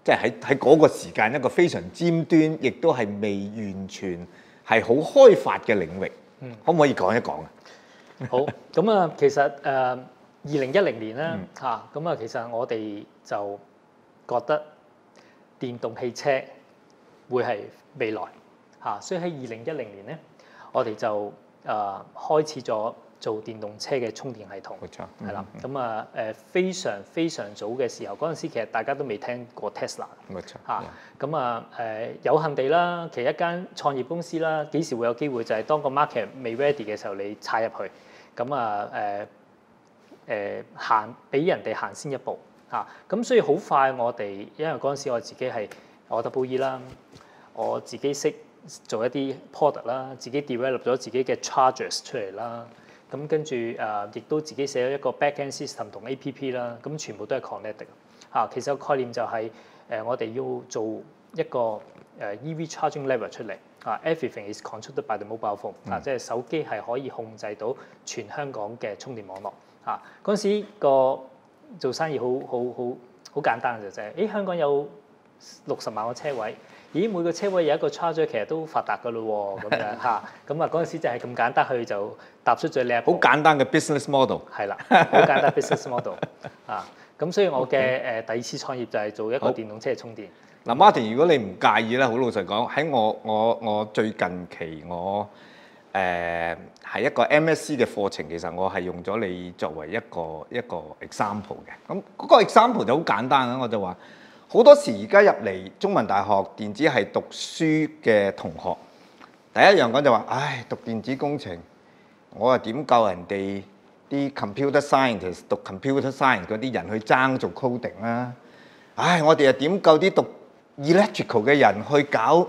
即係喺喺嗰個時間一個非常尖端，亦都係未完全係好開發嘅領域，嗯、可唔可以講一講啊？ 好，咁啊，其實誒二零一零年咧嚇，咁啊，其實我哋就覺得電動汽車會係未來嚇，所以喺二零一零年咧，我哋就誒開始咗做電動車嘅充電系統， 冇錯， 係啦，咁啊誒非常非常早嘅時候，嗰陣時其實大家都未聽過 Tesla， 冇錯嚇，咁啊誒有幸地啦，其實一間創業公司啦，幾時會有機會就係當個 market 未 ready 嘅時候，你踩入去，咁啊誒誒行俾人哋行先一步嚇，咁所以好快我哋，因為嗰陣時我自己係我 double E 啦，我自己識做一啲 product 啦，自己 develop 咗自己嘅 chargers 出嚟啦。咁跟住誒，亦都自己寫咗一個 back-end system 同 A P P 啦，咁全部都係 connected 嚇。其實個概念就係、是、誒，我哋要做一個誒 E V charging lever 出嚟嚇 ，everything is controlled by the mobile phone 啊、嗯，即係手機係可以控制到全香港嘅充電網絡嚇。嗰陣時個做生意好好好好簡單嘅就係、是，誒香港有六十萬個車位。咦，每個車位有一個 charger， 其實都發達噶咯喎，咁樣嚇，咁啊嗰陣時就係咁簡單，去就踏出咗呢一步。 好簡單嘅 business model。 係啦，好簡單 business model 啊，咁所以我嘅誒第二次創業就係做一個電動車嘅充電。 嗱 ，Martin， 如果你唔介意咧，好老實講，喺我我我最近期我誒係、呃、一個 M S C 嘅課程，其實我係用咗你作為一個一個 example 嘅。咁嗰個 example 就好簡單啦，我就話。好多時而家入嚟中文大學電子系讀書嘅同學，第一樣講就話：唉，讀電子工程，我又點教人哋啲 computer scientist 讀 computer science 嗰啲人去爭做 coding 啦？唉，我哋又點教啲讀 electrical 嘅人去搞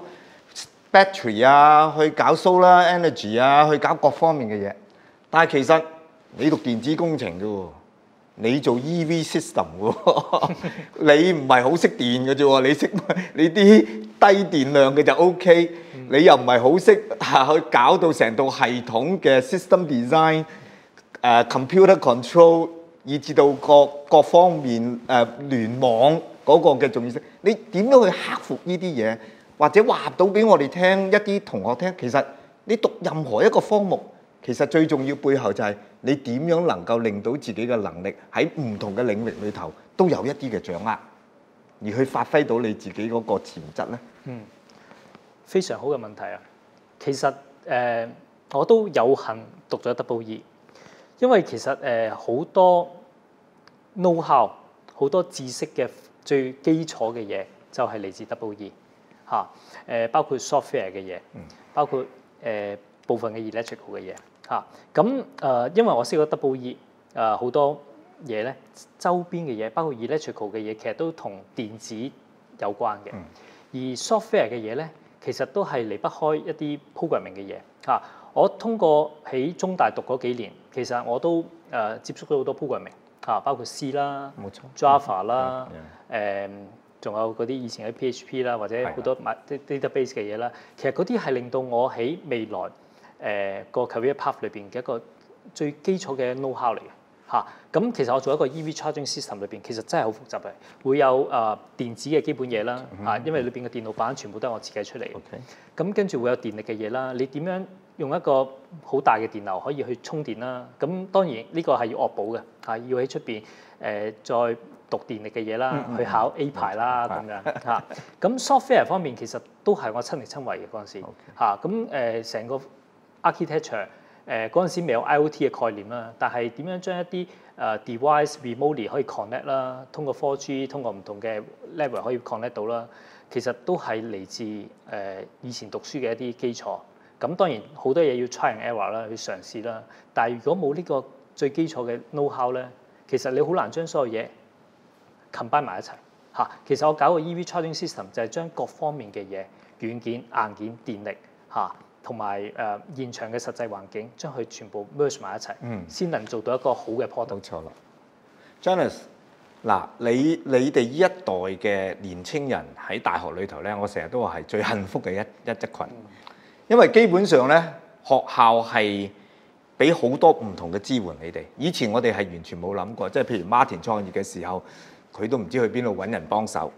battery 啊，去搞 solar energy 啊，去搞各方面嘅嘢？但係其實你讀電子工程嘅喎。你做 E V system 喎，你唔係好識電嘅啫喎，你識你啲低電量嘅就 O K，你又唔係好識嚇去搞到成套系統嘅 system design，誒、uh, computer control， 以至到各各方面誒、uh, 聯網嗰個嘅重要性，你點樣去克服呢啲嘢，或者話到俾我哋聽一啲同學聽，其實你讀任何一個科目。其實最重要背後就係你點樣能夠令到自己嘅能力喺唔同嘅領域裏頭都有一啲嘅掌握，而去發揮到你自己嗰個潛質咧。 嗯，非常好嘅問題啊！其實誒、呃、我都有幸讀咗 double E， 因為其實誒好、呃、多 know how 好多知識嘅最基礎嘅嘢就係嚟自 double E 嚇、啊、誒、呃，包括 software 嘅嘢，包括誒、呃、部分嘅 electrical 嘅嘢。嚇咁誒，因為我識咗 double E， 誒、呃、好多嘢咧，周邊嘅嘢，包括 electrical 嘅嘢，其實都同電子有關嘅。嗯、而 software 嘅嘢咧，其實都係離不開一啲 programming 嘅嘢。嚇、啊，我通過喺中大讀嗰幾年，其實我都誒、呃、接觸到好多 programming 嚇、啊，包括 C 啦、 冇錯 Java 啦，誒仲有嗰啲以前嘅 P H P 啦，或者好多 database 嘅嘢啦。其實嗰啲係令到我喺未來誒、呃、個 career path 裏邊嘅一個最基礎嘅 know how 嚟嘅嚇，咁、啊、其實我做一個 E V charging system 裏邊，其實真係好複雜嘅，會有誒、呃、電子嘅基本嘢啦嚇、啊，因為裏邊嘅電路板全部都係我設計出嚟嘅。咁跟住會有電力嘅嘢啦，你點樣用一個好大嘅電流可以去充電啦？咁當然呢個係要惡補嘅嚇，要喺出邊誒再讀電力嘅嘢啦，去考 A 牌啦咁樣嚇。咁 software 方面其實都係我親力親為嘅嗰陣時嚇，咁誒成個 architecture 誒嗰陣時未有 I O T 嘅概念啦，但係點樣將一啲誒、uh, device remotely 可以 connect 啦，通過 four G 通過唔同嘅 level 可以 connect 到啦，其實都係嚟自誒、uh, 以前讀書嘅一啲基礎。咁當然好多嘢要 try and error 啦，去嘗試啦。但係如果冇呢個最基礎嘅 know how 咧，其實你好難將所有嘢 combine 埋一齊嚇。其實我搞個 E V charging system 就係將各方面嘅嘢，軟件、硬件、電力嚇。同埋誒現場嘅實際環境，將佢全部 merge 埋一齊，先、嗯、能做到一個好嘅 product。冇錯啦 Janice， 嗱，你你哋呢一代嘅年青人喺大學裏頭咧，我成日都話係最幸福嘅一一一群，嗯、因為基本上咧學校係俾好多唔同嘅支援你哋。以前我哋係完全冇諗過，即係譬如 Martin 創業嘅時候，佢都唔知去邊度揾人幫手。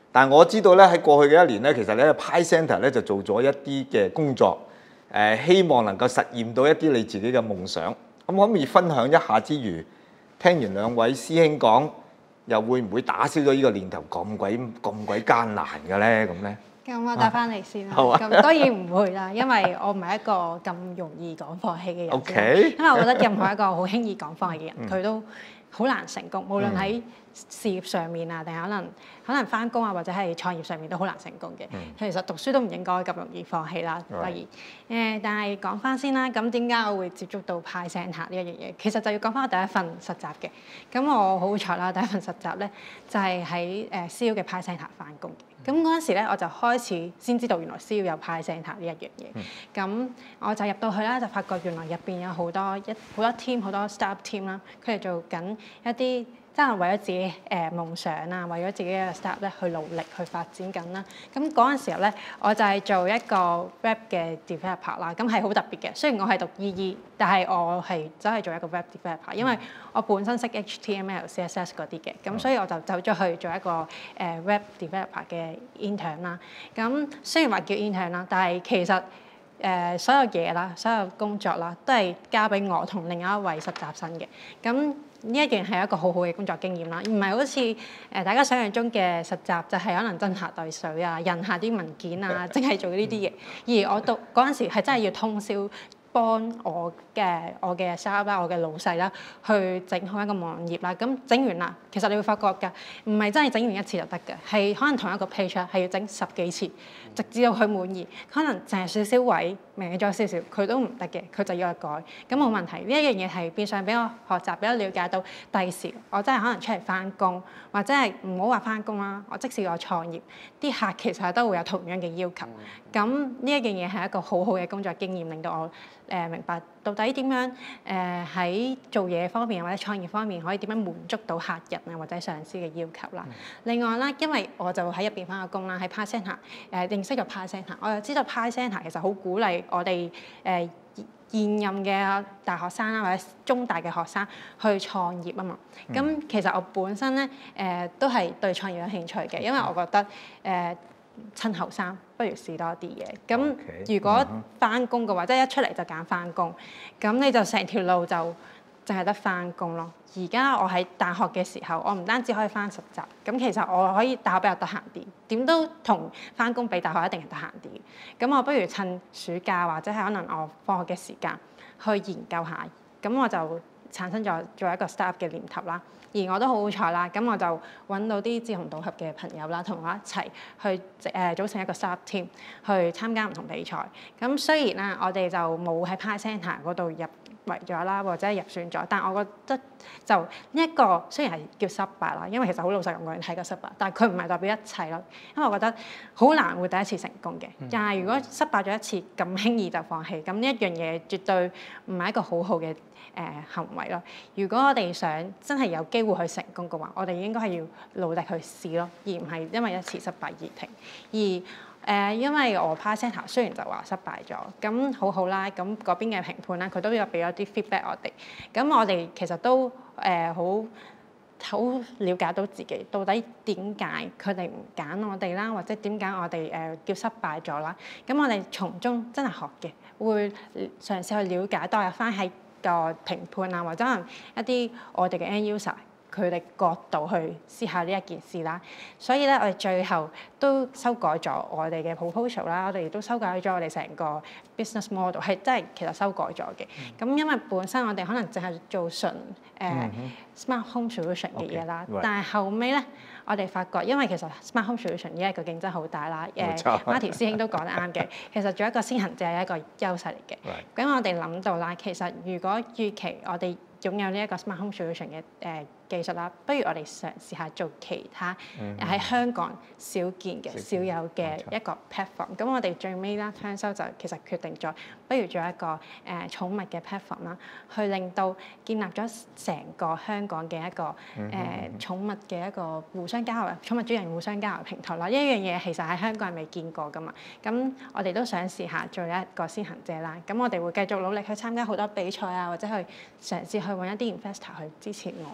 但係我知道咧喺過去嘅一年咧，其實你喺 Pi Centre 咧就做咗一啲嘅工作，誒、呃、希望能夠實驗到一啲你自己嘅夢想。咁可唔可以分享一下之餘，聽完兩位師兄講，又會唔會打消咗呢個念頭咁鬼咁鬼艱難嘅咧？咁咧？ 咁我答翻你先啦。 好啊。 咁當然唔會啦，因為我唔係一個咁容易講放棄嘅人。 OK。 因為我覺得任何一個好輕易講放棄嘅人，佢、嗯、都好難成功，無論喺事業上面啊，定係可能可能翻工啊，或者係創業上面都好難成功嘅。嗯、其實讀書都唔應該咁容易放棄啦。當然，誒、呃，但係講翻先啦。咁點解我會接觸到 Pi Centre 呢一樣嘢？其實就要講翻我第一份實習嘅。咁我好彩啦，第一份實習咧就係喺誒 C U 嘅 Pi Centre 翻工嘅。咁嗰陣時咧，我就開始先知道原來 C U 有 Pi Centre 呢一樣嘢。咁、嗯、我就入到去啦，就發覺原來入邊有好多一好多 team 好多 startup team 啦，佢哋做緊一啲真係為咗自己誒、呃、夢想啊，為咗自己嘅 startup 咧去努力去發展緊啦。咁嗰陣時候咧，我就係做一個 web 嘅 developer 啦，咁係好特別嘅。雖然我係讀 E E， 但係我係真係做一個 web developer，因為我本身識 H T M L、C S S 嗰啲嘅，咁所以我就走咗去做一個誒、呃、web developer 嘅 intern 啦。咁雖然話叫 intern 啦，但係其實誒、呃、所有嘢啦，所有工作啦，都係交俾我同另一位實習生嘅。咁呢一樣係一個好好嘅工作經驗啦，唔係好似誒大家想象中嘅實習就係可能斟茶遞水啊、印下啲文件啊，淨係做呢啲嘢。而我讀嗰陣時係真係要通宵幫我嘅我嘅 staff 啦、我嘅老細啦去整好一個網頁啦。咁整完啦，其實你會發覺㗎，唔係真係整完一次就得嘅，係可能同一個 page 係要整十幾次，直至到佢滿意。可能淨係少少位歪咗少少，佢都唔得嘅，佢就要去改。咁冇問題，呢一樣嘢係變相俾我學習，俾我了解到第時我真係可能出嚟翻工，或者係唔好話翻工啦，我即使我創業，啲客其實都會有同樣嘅要求。咁呢一樣嘢係一個好好嘅工作經驗，令到我誒、呃、明白到底點樣誒喺、呃、做嘢方面或者創業方面可以點樣滿足到客人啊或者上司嘅要求啦。嗯、另外啦，因為我就喺入邊翻個工啦，喺 Pi Centre 誒認識咗 Pi Centre，我又知道 Pi Centre 其實好鼓勵我哋誒、呃、現任嘅大學生啦或者中大嘅學生去創業啊嘛。咁、嗯、其實我本身咧誒、呃、都係對創業有興趣嘅，因為我覺得誒、呃趁後生，不如試多啲嘢。咁 Okay. 如果翻工嘅話，即係一出嚟就揀翻工，咁你就成條路就淨係得翻工咯。而家我喺大學嘅時候，我唔單止可以翻實習，咁其實我可以大學比較得閒啲，點都同翻工比大學一定係得閒啲。咁我不如趁暑假或者係可能我放學嘅時間去研究下，咁我就產生咗做一個 startup 嘅念頭啦。而我都好好彩啦，咁我就揾到啲志同道合嘅朋友啦，同我一齊去誒、呃、組成一個 startup team 去參加唔同比賽。咁雖然啦，我哋就冇喺 Pi Centre 嗰度入圍咗啦，或者入選咗，但我覺得就呢一個雖然係叫失敗啦，因為其實好老實咁講係個失敗，但係佢唔係代表一切咯。因為我覺得好難會第一次成功嘅，但係如果失敗咗一次咁輕易就放棄，咁呢一樣嘢絕對唔係一個好好嘅誒行為咯。如果我哋想真係有機會去成功嘅話，我哋應該係要努力去試咯，而唔係因為一次失敗而停。而誒、呃，因為我 Pi Centre 雖然就話失敗咗，咁好好啦，咁嗰邊嘅評判咧，佢都有俾咗啲 feedback 我哋。咁我哋其實都誒好好了解到自己到底點解佢哋唔揀我哋啦，或者點解我哋誒、呃、叫失敗咗啦。咁我哋從中真係學嘅，會嘗試去了解代入翻喺個評判啊，或者可能一啲我哋嘅 end user 佢哋角度去思考呢一件事啦。所以咧，我哋最後都修改咗我哋嘅 proposal 啦，我哋亦都修改咗我哋成個 business model， 係真係其實修改咗嘅。咁、嗯、因為本身我哋可能淨係做純誒、呃嗯、哼 smart home solution 嘅嘢啦，okay, right. 但係後尾咧，我哋發覺因為其實 smart home solution 依一個競爭好大啦，誒 Martin 師兄都講得啱嘅，其實做一個先行者係一個優勢嚟嘅。咁 Right. 我哋諗到啦，其實如果預期我哋擁有呢一個 smart home solution 嘅誒、呃、技術啦，不如我哋嘗試下做其他喺、mm hmm. 香港少見嘅、少有嘅一個 platform。咁我哋最尾啦，聽收就其實決定咗，不如做一個誒、呃、寵物嘅 platform 啦，去令到建立咗成個香港嘅一個誒、呃、寵物嘅一個互相交流、寵物主人互相交流平台啦。呢一樣嘢其實喺香港係未見過噶嘛。咁我哋都想試下做一個先行者啦。咁我哋會繼續努力去參加好多比賽啊，或者去嘗試去揾一啲 investor 去支持我哋咯。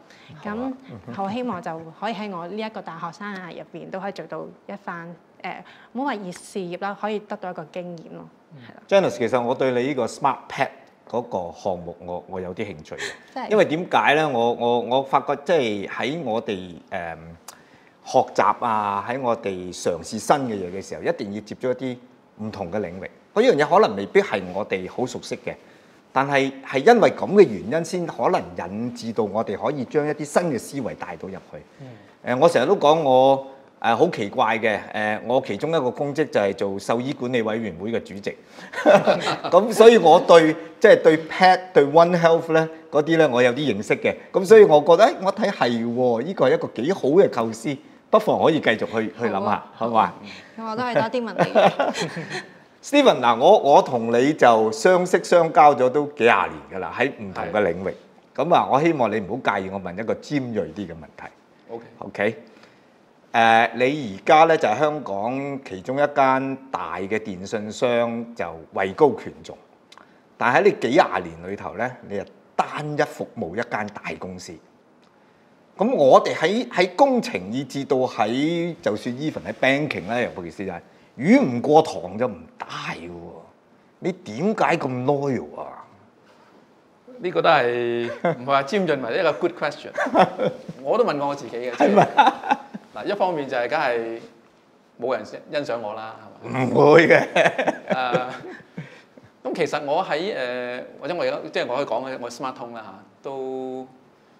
咁好希望就可以喺我呢一個大學生涯入邊都可以做到一番誒，唔好話熱事業啦，可以得到一個經驗咯。係啦。 Janice，其實我對你呢個 Smart Pad 嗰個項目我我有啲興趣嘅，因為點解咧？我我我發覺即係喺我哋誒、嗯、學習啊，喺我哋嘗試新嘅嘢嘅時候，一定要接觸一啲唔同嘅領域。嗰樣嘢可能未必係我哋好熟悉嘅，但係係因為咁嘅原因先可能引致到我哋可以將一啲新嘅思維帶到入去。誒、嗯呃，我成日都講我誒好、呃、奇怪嘅誒、呃，我其中一個公職就係做獸醫管理委員會嘅主席。咁所以我對即係、就是、對 Pad 對 One Health 咧嗰啲咧，我有啲認識嘅。咁所以我覺得誒，我睇係喎，呢個係一個幾好嘅構思，不妨可以繼續去去諗下，好嘛？ 咁我都係多啲問你。 Steven 嗱，我我同你就相識相交咗都幾廿年㗎啦，喺唔同嘅領域。咁啊，我希望你唔好介意我問一個尖鋭啲嘅問題。 OK。 OK。誒，你而家咧就係香港其中一間大嘅電信商，就位高權重。但喺呢幾廿年裏頭咧，你係單一服務一間大公司。咁我哋喺喺工程以至到喺就算 even 喺 banking 咧，尤其是就係魚唔過塘就唔大嘅喎。你點解咁 loyal 啊？ 呢個都係唔係話尖鋭，或者一個 good question。我都問過我自己嘅。係咪？嗱，一方面就係梗係冇人欣賞我啦，係嘛？唔會嘅。誒，咁其實我喺誒，或者我而家即係我可以講嘅，我 SmarTone 啦嚇，都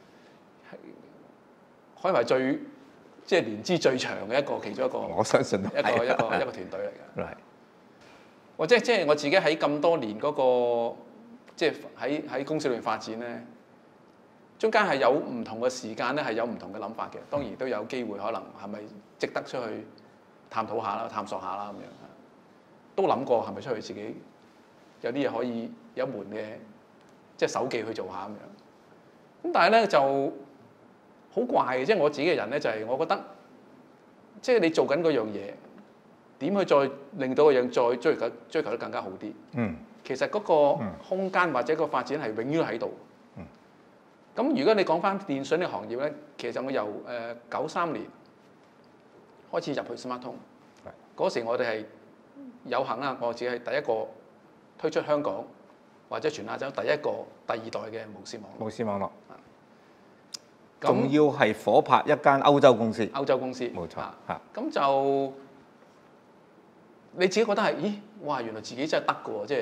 可以話最即係年資最長嘅一個其中一個。我相信一個一個一個一個團隊嚟嘅。係。或者即係我自己喺咁多年嗰個，即係喺喺公司裏面發展咧。中間係有唔同嘅時間咧，係有唔同嘅諗法嘅。當然都有機會，可能係咪值得出去探討下啦、探索下啦咁樣。都諗過係咪出去自己有啲嘢可以有一門嘅即係手技去做下咁樣。咁但係咧就好怪嘅，即係我自己嘅人咧就係我覺得，即係你做緊嗰樣嘢，點去再令到個樣再追求追求得更加好啲？嗯，其實嗰個空間或者個發展係永遠喺度。咁如果你講翻電信嘅行業咧，其實我由誒九三年開始入去 SmarTone，嗰時我哋係有幸啦，我自己係第一個推出香港或者全亞洲第一個第二代嘅無線網絡。無線網絡，仲要係夥拍一間歐洲公司。歐洲公司，冇錯嚇。咁就你自己覺得係，咦？哇！原來自己真係得㗎喎，即係。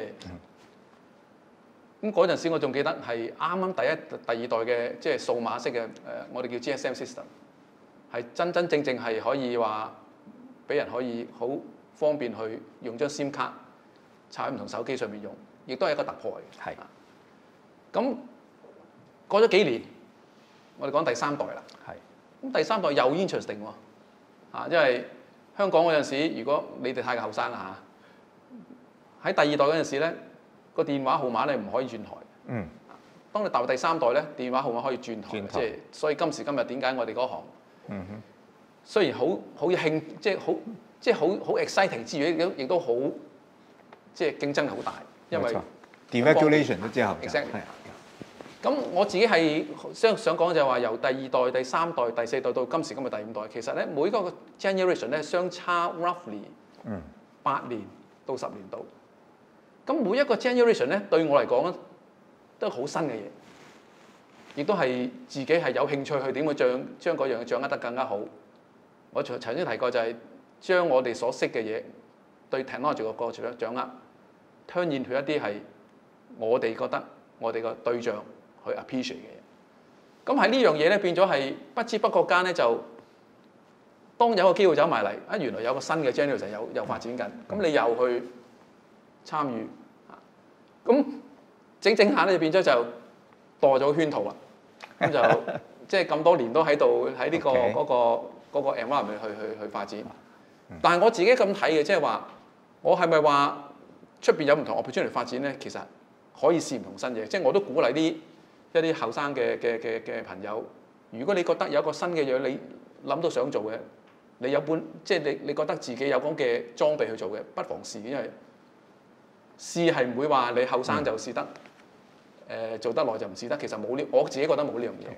咁嗰陣時，我仲記得係啱啱第一、第二代嘅即係數碼式嘅誒，我哋叫 G S M system， 係真真正正係可以話俾人可以好方便去用張 SIM 卡插喺唔同手機上面用，亦都係一個突破嚟嘅。係。咁過咗幾年，我哋講第三代啦。係。咁第三代又 interesting 喎，啊，因為香港嗰陣時，如果你哋太後生啦嚇，喺第二代嗰陣時咧。個電話號碼咧唔可以轉台。嗯。當你踏入第三代咧，電話號碼可以轉台。轉台。即係所以今時今日點解我哋嗰行？嗯哼。雖然好好興，即係好即係好好 exciting 之餘，亦都亦都好即係競爭好大，因為 deregulation 都之後。exactly。咁我自己係想想講就係話，由第二代、第三代、第四代到今時今日第五代，其實咧每個 generation 咧相差 roughly 嗯八年到十年度。咁每一個 generation 咧，對我嚟講咧，都係好新嘅嘢，亦都係自己係有興趣去點去將將嗰樣嘢掌握得更加好。我曾曾經提過就係將我哋所識嘅嘢，對 technology 個個掌握 turn into 一啲係我哋覺得我哋個對象去 appreciate 嘅嘢。咁喺呢樣嘢咧變咗係不知不覺間咧就，當有個機會走埋嚟，啊原來有個新嘅 generation 有有發展緊，咁你又去參與，咁整整下咧就變咗就墮咗圈套啦。咁就即係咁多年都喺度喺呢個嗰、嗰個嗰、嗰個 environment 去去去發展。但係我自己咁睇嘅，即係話我係咪話出邊有唔同 opportunity 發展咧？其實可以試唔同新嘢。即係我都鼓勵啲一啲後生嘅嘅嘅嘅朋友，如果你覺得有一個新嘅嘢你諗到想做嘅，你有本即係你你覺得自己有咁嘅裝備去做嘅，不妨試，因為試係唔會話你後生就試得，誒、呃、做得耐就唔試得。其實冇呢，我自己覺得冇呢樣嘢。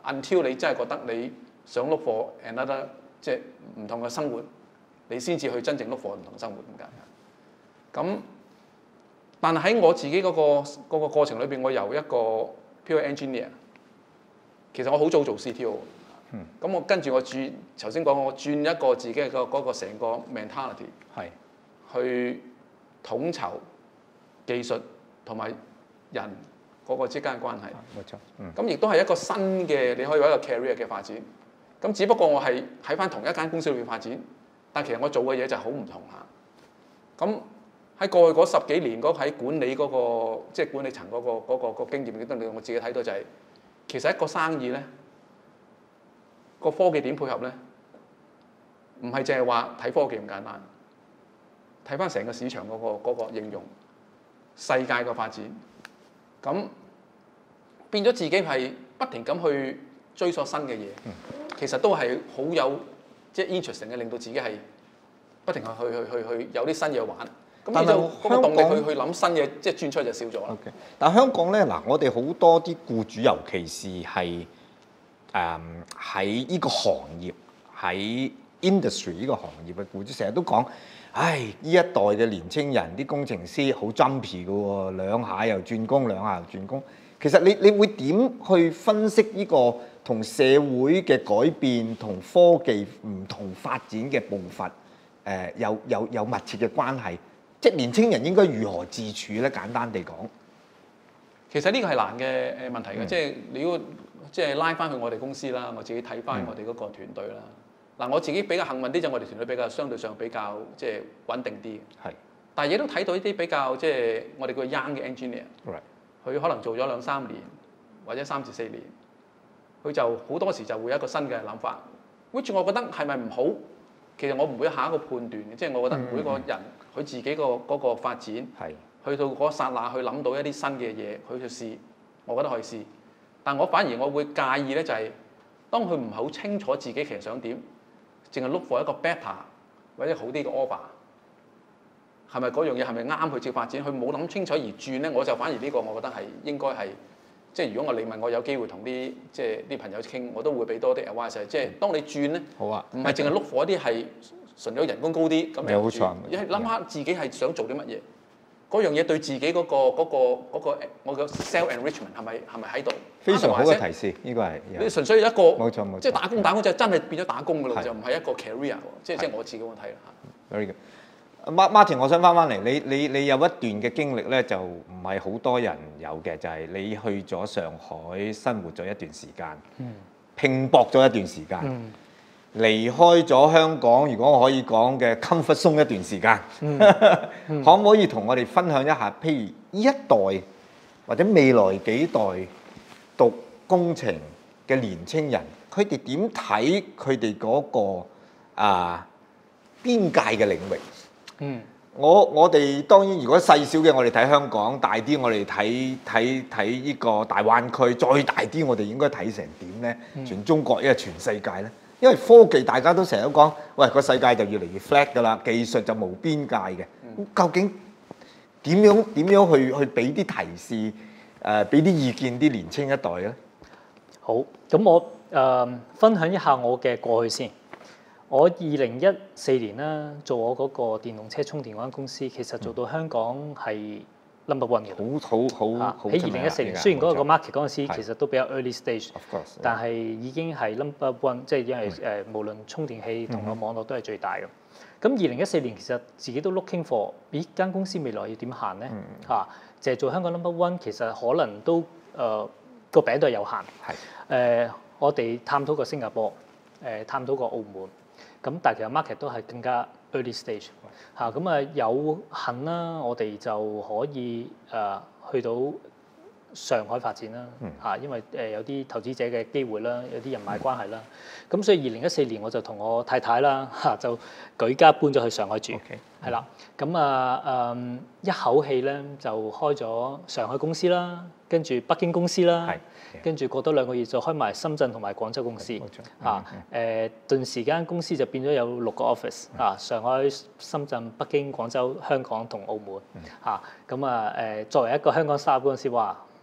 until 你真係覺得你想 look for another 即係唔同嘅生活，你先至去真正 look for 唔同生活咁解。咁但係喺我自己嗰、嗰個嗰、嗰個過程裏邊，我由一個 pure engineer， 其實我好早做 C T O。咁、嗯、我跟住我轉頭先講，我轉一個自己嘅嗰個成個 mentality， 係去統籌技術同埋人嗰個之間嘅關係。冇錯。咁亦都係一個新嘅，你可以話一個 career 嘅發展。咁只不過我係喺翻同一間公司裏邊發展，但其實我做嘅嘢就好唔同下。咁喺過去嗰十幾年嗰喺管理嗰、嗰個即係管理層嗰、嗰個嗰、嗰個嗰個經驗，亦都令我自己睇到就係、是、其實一個生意咧。個科技點配合咧？唔係淨係話睇科技咁簡單，睇翻成個市場嗰、嗰個嗰個應用、世界嘅發展，咁變咗自己係不停咁去追索新嘅嘢，嗯、其實都係好有即係 interesting 嘅，令到自己係不停去去去去有啲新嘢玩。咁你就嗰個動力去去諗新嘢，即係轉出就少咗啦。Okay. 但係香港咧，嗱，我哋好多啲僱主，尤其是係。誒喺呢個行業，喺 industry 呢個行業嘅僱主，成日都講，唉，呢一代嘅年青人啲工程師好 jumpy 嘅喎，兩下又轉工，兩下又轉工。其實你你會點去分析呢個同社會嘅改變同科技唔同發展嘅步伐？誒、呃、有有有密切嘅關係，即係年青人應該如何自處咧？簡單地講， 其實呢個係難嘅誒問題嘅，嗯、即係你要。即係拉翻去我哋公司啦，我自己睇翻我哋嗰個團隊啦。嗱、嗯，我自己比較幸運啲就我哋團隊比較相對上比較即係穩定啲。係是。但係亦都睇到呢啲比較即係我哋叫 young 嘅 engineer，佢 Right. 可能做咗兩三年或者三至四年，佢就好多時就會有一個新嘅諗法。which 我覺得係咪唔好？其實我唔會下一個判斷嘅，即係我覺得每個人佢自己個嗰個發展，係、嗯、去到嗰剎那去諗到一啲新嘅嘢，佢去試，我覺得可以試。但我反而我會介意咧，就係當佢唔係好清楚自己其實想點，淨係 look for 一個 better 或者好啲嘅 offer， 係咪嗰樣嘢係咪啱佢接發展？佢冇諗清楚而轉咧，我就反而呢個我覺得係應該係，即係如果我你問我有機會同啲即係啲朋友傾，我都會俾多啲 advice， 即係當你轉咧，好啊，唔係淨係 look for 一啲係純粹人工高啲咁樣轉，而係諗下自己係想做啲乜嘢。嗰樣嘢對自己嗰、嗰個嗰、嗰個嗰個我嘅 self enrichment 係咪係咪喺度？ 非常好嘅提示，呢個係你純粹一個冇錯冇錯， 即係打工打工就真係變咗打工㗎咯，就唔係一個 career 喎。即係即係我自己咁睇啦嚇。 Very good。Martin，我想翻翻嚟，你你你有一段嘅經歷咧，就唔係好多人有嘅，就係、是、你去咗上海生活咗一段時間，嗯、拼搏咗一段時間。嗯離開咗香港，如果我可以講嘅 comfort zone 一段時間，嗯嗯、可唔可以同我哋分享一下？譬如呢一代或者未來幾代讀工程嘅年青人，佢哋點睇佢哋嗰個啊邊界嘅領域？嗯，我我哋當然如果細小嘅，我哋睇香港；大啲，我哋睇睇睇呢個大灣區；再大啲，我哋應該睇成點咧？嗯、全中國，因為全世界咧。因為科技大家都成日都講，喂個世界就越嚟越 flat 㗎啦，技術就冇邊界嘅。嗯、究竟點樣點樣去去俾啲提示，誒俾啲意見啲年青一代咧？ 好，咁我誒、呃、分享一下我嘅過去先。我二零一四年啦，做我嗰個電動車充電嗰間公司，其實做到香港係 number one 嘅， 好好好好。喺二零一四年，雖然嗰個 market 嗰陣時錯其實都比較 early stage， course, 但係已經係 number one，即係因為誒、嗯、無論充電器同個網絡都係最大嘅。咁二零一四年其實自己都 looking for， 咦間公司未來要點行咧？嚇、嗯，就係、是、做香港 number one， 其實可能都誒個、呃、餅都係有限。係誒、呃，我哋探討過新加坡，誒、呃、探討過澳門，咁但係其實 market 都係更加 early stage 嚇。咁啊有幸啦，我哋就可以誒。呃去到上海發展啦，嚇、嗯，因為誒有啲投資者嘅機會啦，有啲人脈關係啦，咁、嗯、所以二零一四年我就同我太太啦嚇就舉家搬咗去上海住，係啦，咁啊誒一口氣咧就開咗上海公司啦，跟住北京公司啦，跟住過多兩個月就開埋深圳同埋廣州公司，嚇誒頓時間公司就變咗有六個 office 啊，上海、深圳、北京、廣州、香港同澳門嚇，咁啊誒作為一個香港 startup 嗰陣時話，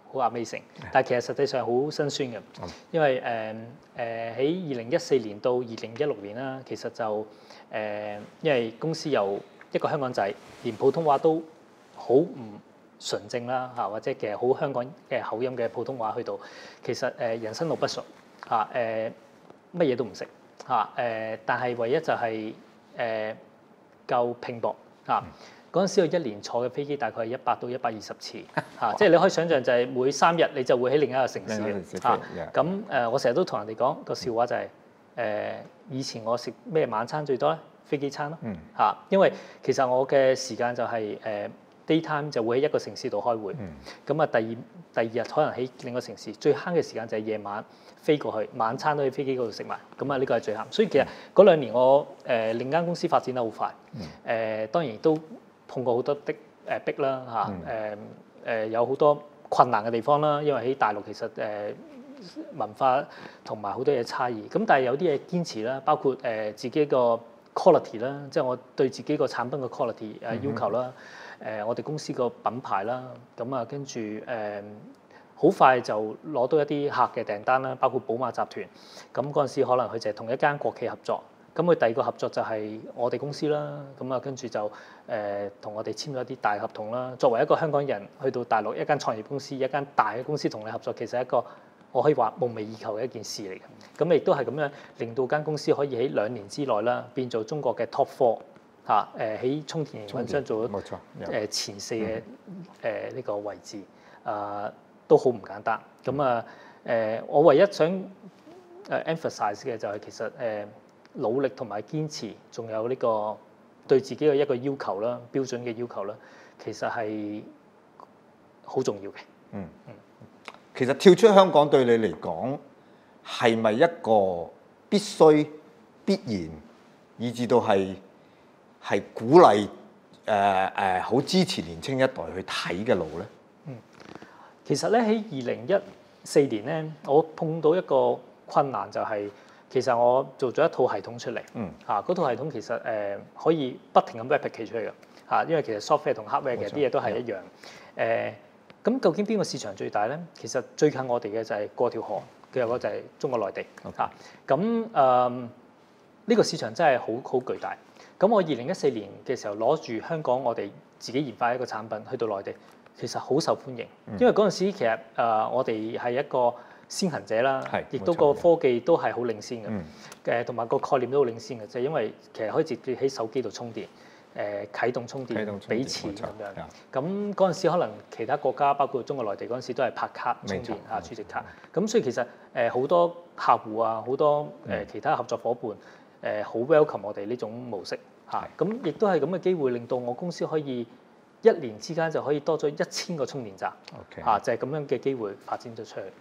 好 amazing， 但係其實實際上好辛酸嘅，因為誒誒喺二零一四年到二零一六年啦，其實就誒、呃、因為公司由一個香港仔，連普通話都好唔純正啦嚇，或者其實好香港嘅口音嘅普通話去到，其實誒人生路不熟嚇，誒乜嘢都唔識嚇誒，但係唯一就係誒夠拼搏嚇。嗰陣時我一年坐嘅飛機大概係一百到一百二十次嚇，即係你可以想象就係每三日你就會喺另一個城市嘅嚇。咁誒我成日都同人哋講個笑話就係誒以前我食咩晚餐最多咧？飛機餐咯嚇，因為其實我嘅時間就係誒 daytime 就會喺一個城市度開會，咁啊第二第二日可能喺另一個城市，最慳嘅時間就係夜晚飛過去，晚餐都喺飛機嗰度食埋，咁啊呢個係最慳。所以其實嗰兩年我誒另間公司發展得好快，誒當然都碰過好多的誒逼啦嚇，誒誒有好多困難嘅地方啦，因為喺大陸其實誒文化同埋好多嘢差異，咁但係有啲嘢堅持啦，包括誒自己個 quality 啦，即係我對自己個產品嘅 quality 誒要求啦，誒我哋公司個品牌啦，咁啊跟住誒好快就攞到一啲客嘅訂單啦，包括寶馬集團，咁嗰陣時可能佢就係同一間國企合作。咁佢第二個合作就係我哋公司啦，咁啊跟住就誒同我哋簽咗一啲大合同啦。作為一個香港人去到大陸一間創業公司，一間大嘅公司同你合作，其實係一個我可以話夢寐以求嘅一件事嚟嘅。咁亦都係咁樣令到間公司可以喺兩年之內啦，變做中國嘅 top four 嚇誒喺充電營運商做咗誒前四嘅誒呢個位置，啊、呃、都好唔簡單。咁啊誒我唯一想誒 emphasize 嘅就係其實誒。呃努力同埋堅持，仲有呢個對自己嘅一個要求啦，標準嘅要求啦，其實係好重要嘅。嗯嗯， 其實跳出香港對你嚟講係咪一個必須必然，以至到係係鼓勵誒誒好支持年青一代去睇嘅路咧？ 嗯，其實咧喺二零一四年咧，我碰到一個困難就係、是。其實我做咗一套系統出嚟，嚇嗰、嗯啊、套系統其實誒、呃、可以不停咁 replicate 出嚟嘅，嚇、啊，因為其實 software 同 hardware 嘅啲嘢都係一樣。誒、呃，咁究竟邊個市場最大咧？其實最近我哋嘅就係過條河，嘅嗰就係中國內地，嚇。咁誒呢個市場真係好好巨大。咁我二零一四年嘅時候攞住香港我哋自己研發一個產品去到內地，其實好受歡迎，因為嗰陣時其實誒、呃、我哋係一個先行者啦，亦都個科技都係好領先嘅，誒同埋個概念都好領先嘅，就係因為其實可以直接喺手機度充電，誒、呃、啟動充電，俾錢咁樣。咁嗰陣時可能其他國家包括中國內地嗰陣時都係拍卡充電啊，儲值卡。咁所以其實誒好多客戶啊，好多誒其他合作伙伴誒好 welcome 我哋呢種模式嚇。咁亦都係咁嘅機會，令到我公司可以一年之間就可以多咗一千個充電站，嚇 Okay. 就係咁樣嘅機會發展咗出去。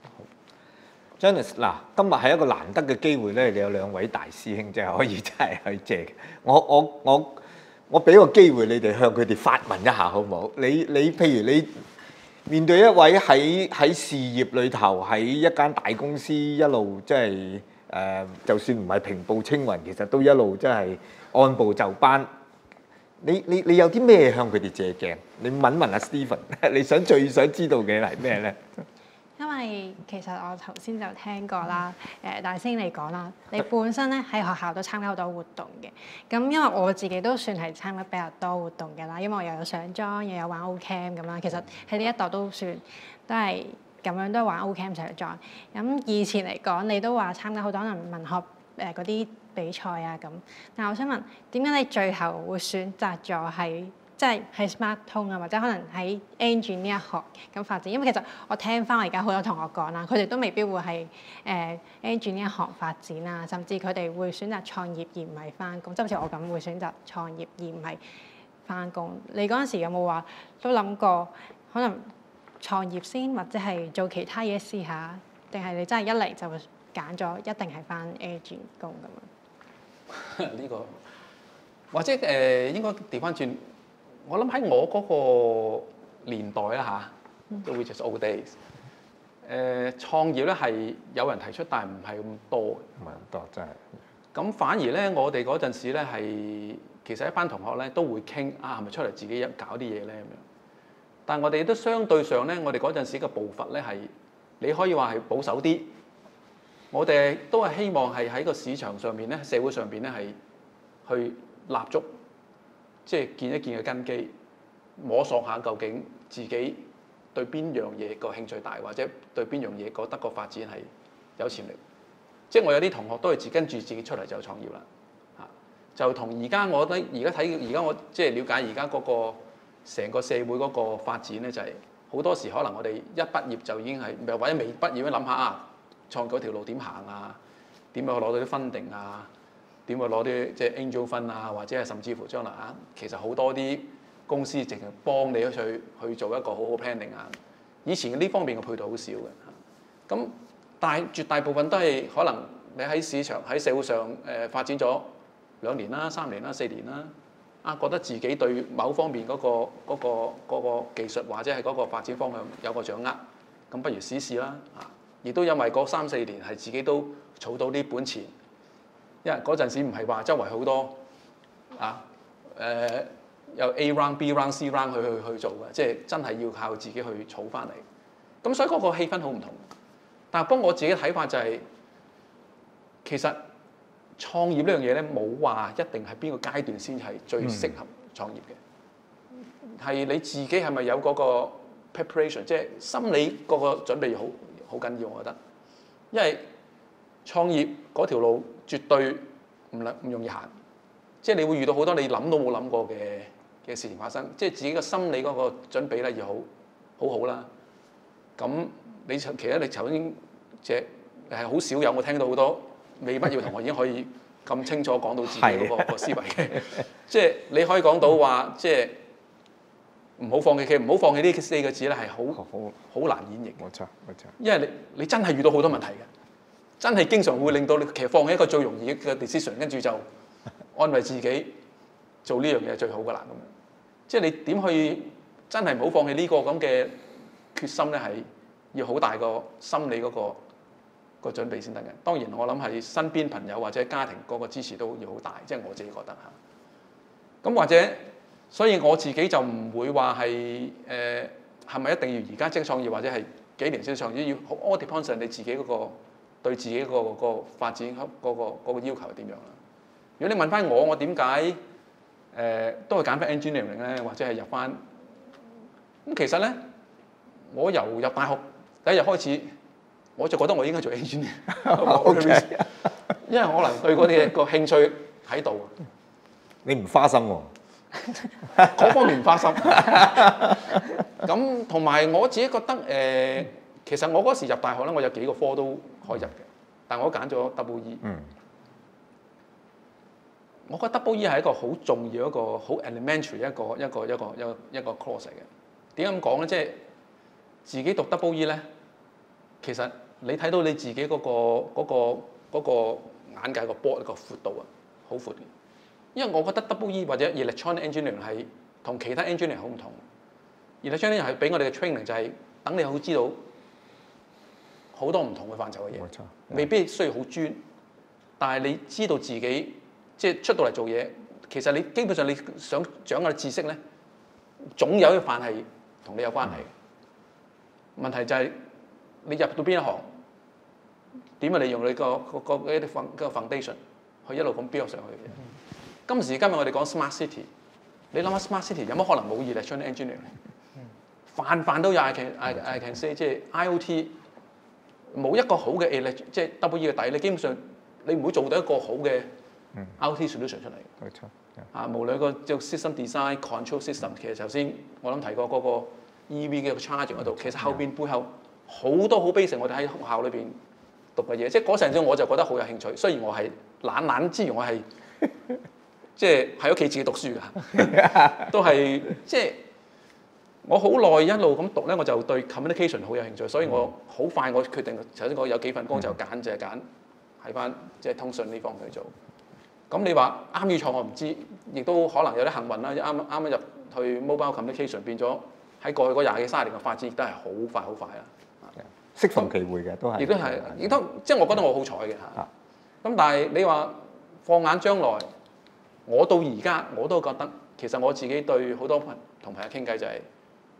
Janice 嗱，今日係一個難得嘅機會咧，你有兩位大師兄，即係可以真係去借嘅。我我我我俾個機會你哋向佢哋發問一下，好唔好？你你譬如你面對一位喺喺事業裏頭喺一間大公司一路即係誒，就算唔係平步青雲，其實都一路即係按部就班。你你你有啲咩向佢哋借鏡？你問問阿 Stephen， 你想最想知道嘅係咩咧？ 因為其實我頭先就聽過啦，誒大師兄你講啦，你本身咧喺學校都參加好多活動嘅，咁因為我自己都算係參加比較多活動嘅啦，因為我又有上莊，又有玩 O Camp 咁啦，其實喺呢一度都算都係咁樣都係玩 O Camp 上莊。咁以前嚟講，你都話參加好多可能文學誒嗰啲比賽啊咁，但係我想問，點解你最後會選擇咗係？即係喺 SmarTone 啊，或者可能喺 Engine 呢一行咁發展，因為其實我聽翻我而家好多同學講啦，佢哋都未必會係誒 Engine 呢一行發展啊，甚至佢哋會選擇創業而唔係翻工，即係好似我咁會選擇創業而唔係翻工。你嗰陣時有冇話都諗過可能創業先，或者係做其他嘢試下，定係你真係一嚟就揀咗一定係翻 Engine 工咁樣？ 呢個或者誒、呃、應該調翻轉。我諗喺我嗰個年代啦嚇，都 which is old days。誒創業咧係有人提出，但係唔係咁多，唔係咁多真係。咁反而咧，我哋嗰陣時咧係其實一班同學咧都會傾啊，係咪出嚟自己一搞啲嘢咧咁樣。 但係我哋都相對上咧，我哋嗰陣時嘅步伐咧係你可以話係保守啲。我哋都係希望係喺個市場上面咧、社會上邊咧係去立足，即係建一建嘅根基，摸索下究竟自己對邊樣嘢個興趣大，或者對邊樣嘢覺得個發展係有潛力。即係我有啲同學都係自跟住自己出嚟就創業啦，嚇就同而家我覺得而家睇而家我即係了解而家嗰個成個社會嗰個發展咧，就係、是、好多時可能我哋一畢業就已經係或者未畢業咧諗下啊，創嗰條路點行啊，點樣去攞到啲 funding啊，點去攞啲即係 angel fund 啊，或者係甚至乎將來啊，其實好多啲公司淨係幫你去去做一個好好 planning 啊。以前呢方面嘅配套好少嘅，咁。但係絕大部分都係可能你喺市場喺社會上誒、呃、發展咗兩年啦、三年啦、四年啦，啊覺得自己對某方面嗰、嗰個嗰、嗰個嗰個、技術或者係嗰個發展方向有個掌握，咁不如試試啦啊！亦都因為嗰三四年係自己都儲到啲本錢，因為嗰陣時唔係話周圍好多啊誒、呃、有 A round、B round、C round 去去去做嘅，即係真係要靠自己去儲翻嚟。咁所以嗰個氣氛好唔同。但係幫我自己睇法就係、是，其實創業呢樣嘢咧，冇話一定係邊個階段先係最適合創業嘅，係、嗯、你自己係咪有嗰個 preparation， 即係心理嗰個準備好好緊要，我覺得，因為創業嗰條路絕對唔唔容易行，即係你會遇到好多你諗都冇諗過嘅嘅事情發生，即係自己嘅心理嗰個準備咧要好好好啦，咁。你其實你頭先即係好少有我聽到好多未畢業同學已經可以咁清楚講到自己嗰、嗰個個思維嘅，即係你可以講到話，即係唔好放棄，其實唔好放棄呢四個字咧係好好難演繹。冇錯，冇錯。因為你你真係遇到好多問題嘅，真係經常會令到你其實放棄一個最容易嘅 decision， 跟住就安慰自己做呢樣嘢最好㗎啦咁樣。即係你點去真係唔好放棄呢個咁嘅決心咧係？要好大個心理嗰、嗰個、嗰個準備先得嘅。當然我諗係身邊朋友或者家庭嗰個支持都要好大，即係我自己覺得嚇。咁或者，所以我自己就唔會話係誒係咪一定要而家即創業，或者係幾年先創業？要 all depends on 你自己嗰、嗰個對自己、嗰個、嗰個發展嗰、嗰個嗰個要求係點樣啦。如果你問翻我，我點解誒都係揀翻 engineering 咧，或者係入翻咁？其實咧，我由入大學第一日開始，我就覺得我應該做 engineer， okay. 因為可能對嗰啲個興趣喺度。 你唔花心喎、啊， 嗰方面唔花心。咁同埋我自己覺得誒、呃，其實我嗰時入大學咧，我有幾個科都可以入嘅，但我揀咗 double E。嗯。我覺得 double E 係一個好重要一個好 elementary 一個一個一個一個一個 course 嚟嘅。點解咁講咧？即係自己讀 double E 咧，其實你睇到你自己嗰、嗰個嗰、嗰個嗰個、眼界個 board 個闊度啊，好闊嘅。因為我覺得 double E 或者 electronic engineering 係同其他 engineering 好唔同。electronic engineering 係俾我哋嘅 training 就係等你好知道好多唔同嘅範疇嘅嘢，未必需要好專，但係你知道自己即係出到嚟做嘢，其實你基本上你想掌握嘅知識咧，總有一範係同你有關係。問題就係你入到邊一行，點樣利用你個個個啲個 foundation 去一路咁 build 上去嘅。今時今日我哋講 smart city， 你諗下 smart city 有乜可能冇 electronic engineering？泛泛都有 I can I I can say 即係 I O T 冇一個好嘅 elect 即係 double E 嘅底，你基本上你唔會做到一個好嘅 I O T solution 出嚟。冇錯。啊，無論個做 system design、control system， 其實頭先我諗提過嗰個 E V 嘅 charging 嗰度，其實後邊背後好多好 basic，我哋喺學校裏邊讀嘅嘢，即係嗰陣時我就覺得好有興趣。雖然我係懶懶之餘，我係即係喺屋企自己讀書㗎，都係即係我好耐一路咁讀咧，我就對 communication 好有興趣，所以我好快我決定頭先講有幾份工就揀就係揀喺翻即係通訊呢方面去做。咁你話啱與錯我唔知，亦都可能有啲幸運啦。啱啱入去 mobile communication 變咗喺過去嗰廿幾三十年嘅發展亦都係好快好快啦。 適逢其會嘅都係。亦都係， 亦都即係我覺得我好彩嘅嚇。咁但係你話放眼將來，我到而家我都覺得其實我自己對好多朋同朋友傾偈就係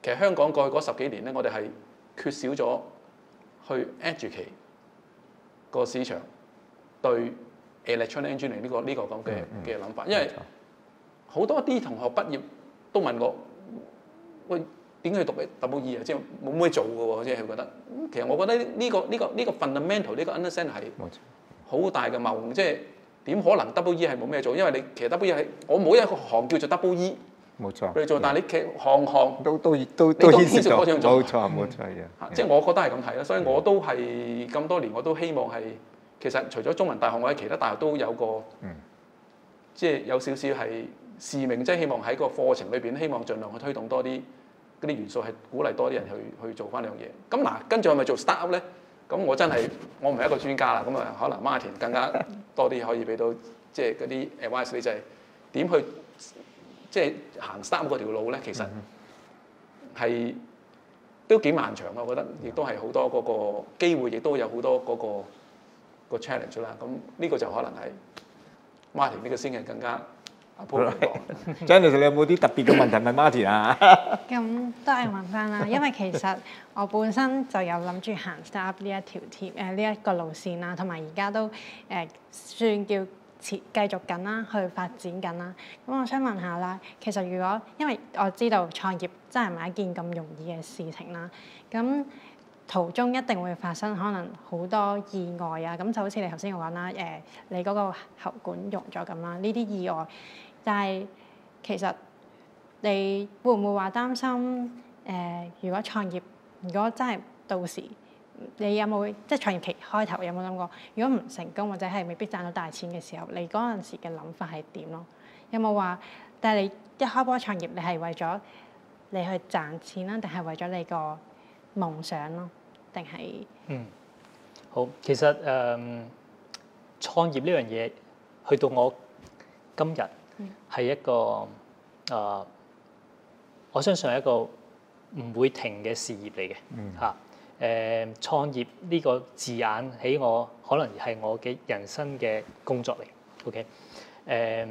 其實香港過去嗰十幾年咧，我哋係缺少咗去 educate 個市場對 electronic engineering 呢個呢個咁嘅嘅諗法，因為好多啲同學畢業都問我，喂，點解去讀 double E 啊？即係冇咩做嘅喎，即係佢覺得。其實我覺得呢個呢個呢個 fundamental 呢個 understand 係好大嘅謬誤，即係點可能 double E 係冇咩做？因為你其實 double E 係我冇一個行叫做 double E。冇錯，你做，但係你其行行都都都都牽涉嗰種做， 冇錯冇錯嘅。 即係我覺得係咁睇啦，所以我都係咁多年我都希望係，其實除咗中文大學，我喺其他大學都有個，嗯、即係有少少係使命，即係希望喺個課程裏邊，希望盡量去推動多啲嗰啲元素，係鼓勵多啲人去去做翻呢樣嘢。咁嗱，跟住係咪做 start up 咧？咁我真係我唔係一個專家啦，咁啊可能 Martin 更加多啲可以俾到，即係嗰啲 advice 你就係點去。即係行三嗰條路咧，其實係都幾漫長啊！我覺得，亦都係好多嗰個機會，亦都有好多嗰、嗰個、嗰個 challenge 啦。咁呢個就可能係 Martin 呢個先係更加 appropriate 講。 Janice 你有冇啲特別嘅問題問 Martin 啊？ 咁都係問翻啦，因為其實我本身就有諗住行 startup 呢一條貼誒呢一個路線啦，同埋而家都誒、呃、算叫。繼續緊啦，去發展緊啦。咁我想問下啦，其實如果因為我知道創業真係唔係一件咁容易嘅事情啦，咁途中一定會發生可能好多意外啊。咁就好似你頭先講啦，誒、呃、你嗰個喉管溶咗咁啦，呢啲意外，但係其實你會唔會話擔心誒、呃？如果創業，如果真係到時，你有冇即係創業期開頭有冇諗過？如果唔成功或者係未必賺到大錢嘅時候，你嗰陣時嘅諗法係點咯？有冇話？但係你一開波創業，你係為咗你去賺錢啦，定係為咗你個夢想咯？定係嗯好，其實誒、嗯、創業呢樣嘢，去到我今日係一個誒、嗯呃，我相信係一個唔會停嘅事業嚟嘅嚇。嗯誒、呃、創業呢個字眼喺我可能係我嘅人生嘅工作嚟 ，OK？ 誒、呃、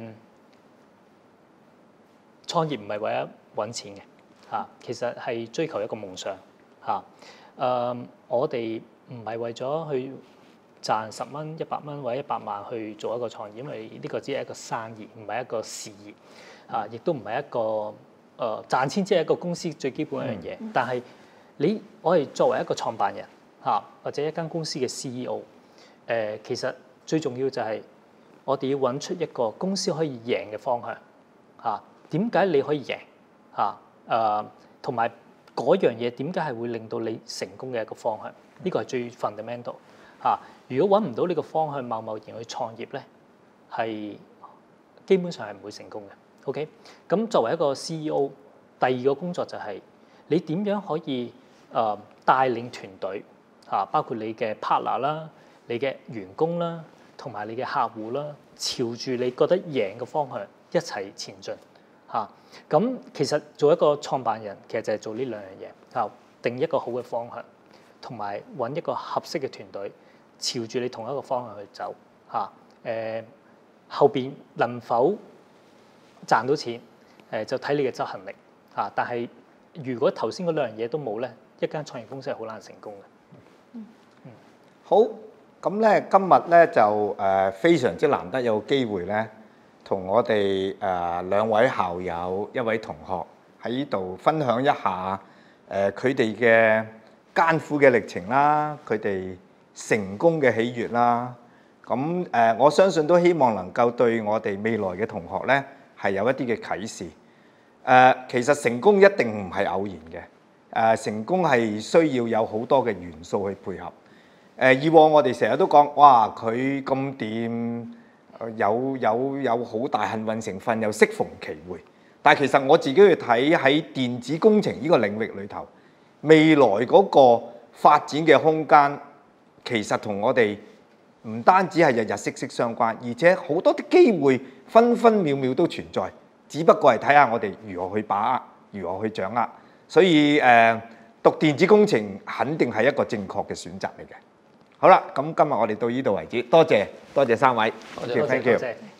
創業唔係為咗揾錢嘅嚇、啊，其實係追求一個夢想嚇。誒、啊呃、我哋唔係為咗去賺十蚊、一百蚊或者一百萬去做一個創業，因為呢個只係一個生意，唔係一個事業嚇，亦、啊、都唔係一個誒、呃、賺錢，只係一個公司最基本一樣嘢，嗯、但係。你我係作為一個創辦人嚇，或者一間公司嘅 C E O，誒、呃、其實最重要就係我哋要揾出一個公司可以贏嘅方向嚇。點解你可以贏嚇？誒同埋嗰樣嘢點解係會令到你成功嘅一個方向？呢、這個係最 fundamental 嚇、啊。如果揾唔到呢個方向，貿貿然去創業咧，係基本上係唔會成功嘅。OK，咁作為一個 C E O，第二個工作就係你點樣可以誒、呃、帶領團隊嚇、啊，包括你嘅 partner 啦、你嘅員工啦，同埋你嘅客戶啦，朝住你覺得贏嘅方向一齊前進嚇。咁、啊、其實做一個創辦人，其實就係做呢兩樣嘢嚇，定一個好嘅方向，同埋揾一個合適嘅團隊，朝住你同一個方向去走嚇。誒、啊、後邊能否賺到錢，誒、呃、就睇你嘅執行力嚇、啊。但係如果頭先嗰兩樣嘢都冇咧，一間創業公司係好難成功嘅。嗯嗯、 好，咁咧今日咧就誒、呃、非常之難得有機會咧，同我哋誒、呃、兩位校友、一位同學喺呢度分享一下誒佢哋嘅艱苦嘅歷程啦，佢哋成功嘅喜悅啦。咁誒、呃、我相信都希望能夠對我哋未來嘅同學咧係有一啲嘅啟示。誒、呃、其實成功一定唔係偶然嘅。誒、呃、成功係需要有好多嘅元素去配合。誒、呃、以往我哋成日都講，哇佢咁掂，有有有好大幸運成分，又適逢其會。但係其實我自己去睇喺電子工程呢個領域裏頭，未來嗰個發展嘅空間，其實同我哋唔單止係日日息息相關，而且好多啲機會分分秒秒都存在，只不過係睇下我哋如何去把握，如何去掌握。所以誒、呃，讀電子工程肯定係一個正確嘅選擇嚟嘅。好啦，咁今日我哋到呢度為止，多謝多謝三位， 多謝，多謝，多謝。